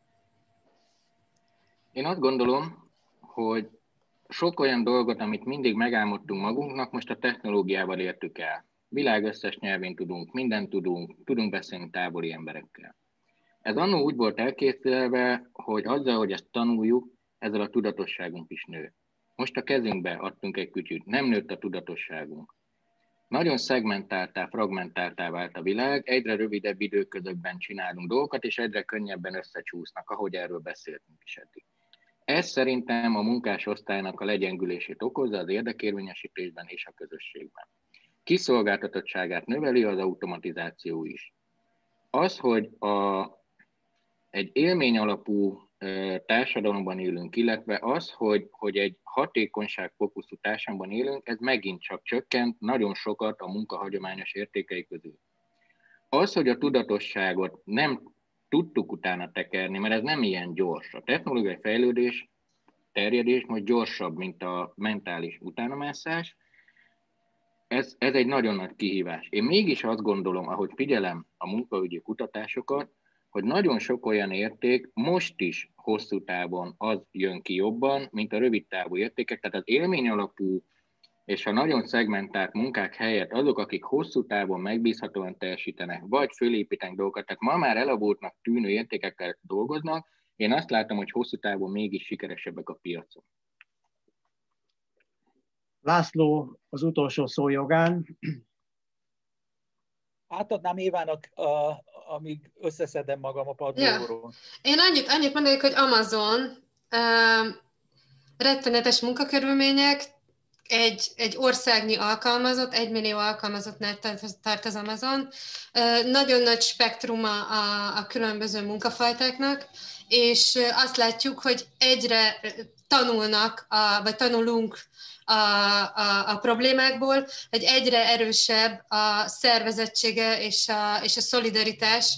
Én azt gondolom, hogy sok olyan dolgot, amit mindig megálmodtunk magunknak, most a technológiával értük el. Világ összes nyelvén tudunk, mindent tudunk beszélni távoli emberekkel. Ez annó úgy volt elképzelve, hogy azzal, hogy ezt tanuljuk, ezzel a tudatosságunk is nő. Most a kezünkbe adtunk egy kütyűt, nem nőtt a tudatosságunk. Nagyon szegmentáltá, fragmentáltá vált a világ, egyre rövidebb időközökben csinálunk dolgokat, és egyre könnyebben összecsúsznak, ahogy erről beszéltünk is eddig. Ez szerintem a munkásosztálynak a legyengülését okozza az érdekérvényesítésben és a közösségben. Kiszolgáltatottságát növeli az automatizáció is. Az, hogy egy élmény alapú társadalomban élünk, illetve az, hogy egy hatékonyságfókuszú társadalomban élünk, ez megint csak csökkent nagyon sokat a munka hagyományos értékei közül. Az, hogy a tudatosságot nem tudtuk utána tekerni, mert ez nem ilyen gyors. A technológiai fejlődés, terjedés most gyorsabb, mint a mentális utánamászás. Ez egy nagyon nagy kihívás. Én mégis azt gondolom, ahogy figyelem a munkaügyi kutatásokat, hogy nagyon sok olyan érték most is hosszú távon az jön ki jobban, mint a rövid távú értékek. Tehát az élmény alapú és a nagyon szegmentált munkák helyett azok, akik hosszú távon megbízhatóan teljesítenek, vagy fölépítenek dolgokat, tehát ma már elavultnak tűnő értékekkel dolgoznak, én azt látom, hogy hosszú távon mégis sikeresebbek a piacon. László, az utolsó szó jogán. Átadnám Évának, amíg összeszedem magam a padlóról. Ja. Én annyit mondanék, hogy Amazon, rettenetes munkakörülmények, egy országnyi alkalmazott, 1 millió alkalmazottnál tart az Amazon. Nagyon nagy spektruma a különböző munkafajtáknak, és azt látjuk, hogy egyre tanulunk a problémákból, hogy egyre erősebb a szervezettsége és a szolidaritás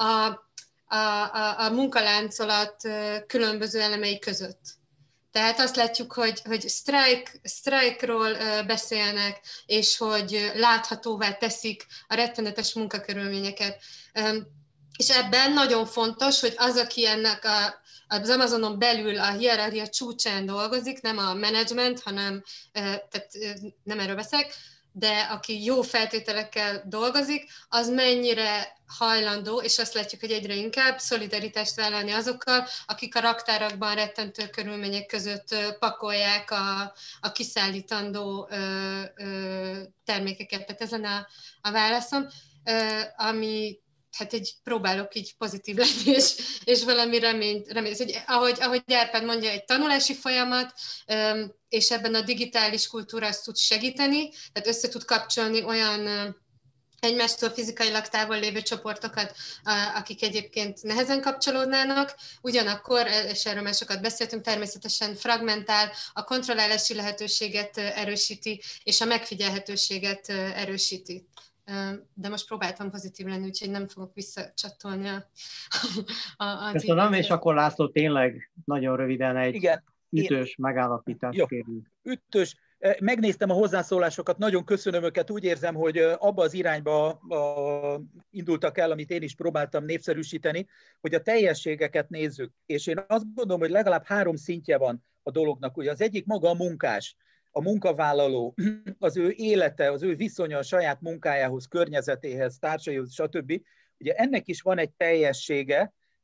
a munkaláncolat különböző elemei között. Tehát azt látjuk, hogy sztrájkról beszélnek, és hogy láthatóvá teszik a rettenetes munkakörülményeket. És ebben nagyon fontos, hogy az, aki ennek az Amazonon belül a hierarchia csúcsán dolgozik, nem a menedzsment, tehát nem erről beszélek, de aki jó feltételekkel dolgozik, az mennyire hajlandó, és azt látjuk, hogy egyre inkább szolidaritást vállalni azokkal, akik a raktárakban rettentő körülmények között pakolják a kiszállítandó termékeket. Tehát ez lenne a válaszom, ami hát próbálok így pozitív lenni, és valami reményt. Hogy ahogy Árpád mondja, egy tanulási folyamat, és ebben a digitális kultúra azt tud segíteni, tehát össze tud kapcsolni olyan egymástól fizikailag távol lévő csoportokat, akik egyébként nehezen kapcsolódnának, ugyanakkor, és erről már sokat beszéltünk, természetesen fragmentál, a kontrollálási lehetőséget erősíti, és a megfigyelhetőséget erősíti. De most próbáltam pozitív lenni, úgyhogy nem fogok visszacsatolni az Köszönöm, és akkor László, tényleg nagyon röviden egy ütős megállapítást kérünk. Ütős. Megnéztem a hozzászólásokat, nagyon köszönöm őket, úgy érzem, hogy abba az irányba indultak el, amit én is próbáltam népszerűsíteni, hogy a teljességeket nézzük. És én azt gondolom, hogy legalább 3 szintje van a dolognak. Ugye az egyik maga a munkás, a munkavállaló, az ő élete, az ő viszonya a saját munkájához, környezetéhez, társaihoz, stb. Ugye ennek is van egy teljessége,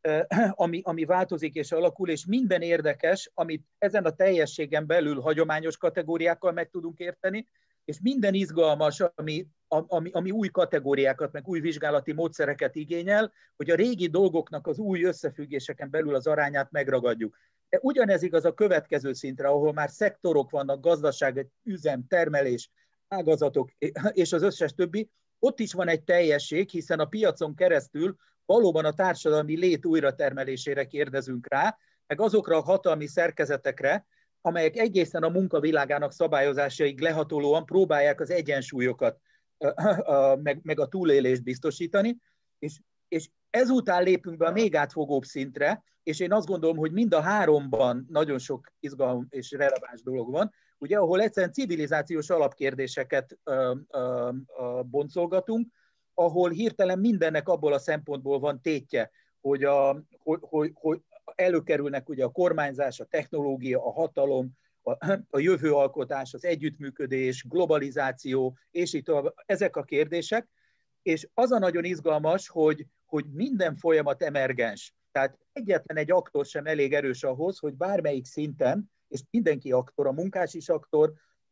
ami változik és alakul, és minden érdekes, amit ezen a teljességen belül hagyományos kategóriákkal meg tudunk érteni, és minden izgalmas, ami új kategóriákat, meg új vizsgálati módszereket igényel, hogy a régi dolgoknak az új összefüggéseken belül az arányát megragadjuk. De ugyanez igaz a következő szintre, ahol már szektorok vannak, gazdaság, üzem, termelés, ágazatok és az összes többi, ott is van egy teljesség, hiszen a piacon keresztül valóban a társadalmi lét újratermelésére kérdezünk rá, meg azokra a hatalmi szerkezetekre, amelyek egészen a munkavilágának szabályozásaig lehatolóan próbálják az egyensúlyokat, meg a túlélést biztosítani, és ezután lépünk be a még átfogóbb szintre, és én azt gondolom, hogy mind a háromban nagyon sok izgalom és releváns dolog van, ugye, ahol egyszerűen civilizációs alapkérdéseket boncolgatunk, ahol hirtelen mindennek abból a szempontból van tétje, hogy előkerülnek ugye a kormányzás, a technológia, a hatalom, a jövőalkotás, az együttműködés, globalizáció, és így tovább, ezek a kérdések, és az a nagyon izgalmas, hogy minden folyamat emergens. Tehát egyetlen egy aktor sem elég erős ahhoz, hogy bármelyik szinten, és mindenki aktor, a munkás is aktor,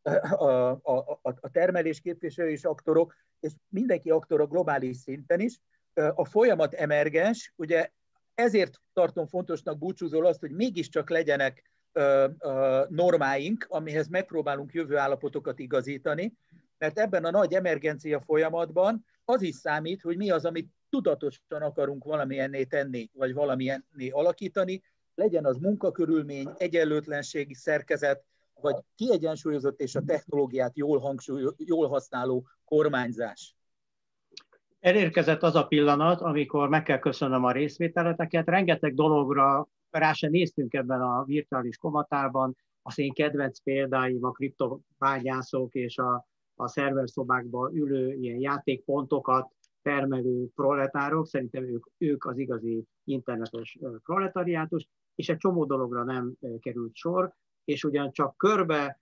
a termelés képviselő is aktorok, és mindenki aktor a globális szinten is, a folyamat emergens, ugye ezért tartom fontosnak búcsúzól azt, hogy mégiscsak legyenek normáink, amihez megpróbálunk jövő állapotokat igazítani, mert ebben a nagy emergencia folyamatban az is számít, hogy mi az, amit tudatosan akarunk valamilyenné tenni, vagy valamilyenné alakítani, legyen az munkakörülmény, egyenlőtlenségi szerkezet, vagy kiegyensúlyozott és a technológiát jól használó kormányzás. Elérkezett az a pillanat, amikor meg kell köszönnöm a részvételeteket. Rengeteg dologra rá se néztünk ebben a virtuális komatában. Az én kedvenc példáim a kriptobányászok és a szerverszobákban ülő ilyen játékpontokat termelő proletárok. Szerintem ők az igazi internetes proletariátus, és egy csomó dologra nem került sor, és ugyancsak körbe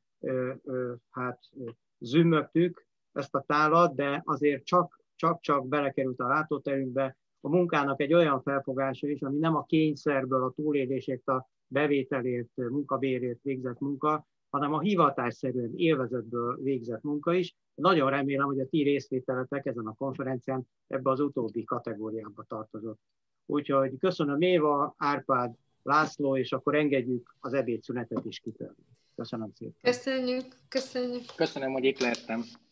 zümmögtük ezt a tálat, de azért csak belekerült a látóterünkbe a munkának egy olyan felfogása is, ami nem a kényszerből, a túlélésért, a bevételért, munkabérért végzett munka, hanem a hivatásszerűen élvezetből végzett munka is. Nagyon remélem, hogy a ti részvételetek ezen a konferencián ebbe az utóbbi kategóriába tartozott. Úgyhogy köszönöm Éva, Árpád, László, és akkor engedjük az ebédszünetet is kitörni. Köszönöm szépen. Köszönjük. Köszönöm, hogy itt lehettem.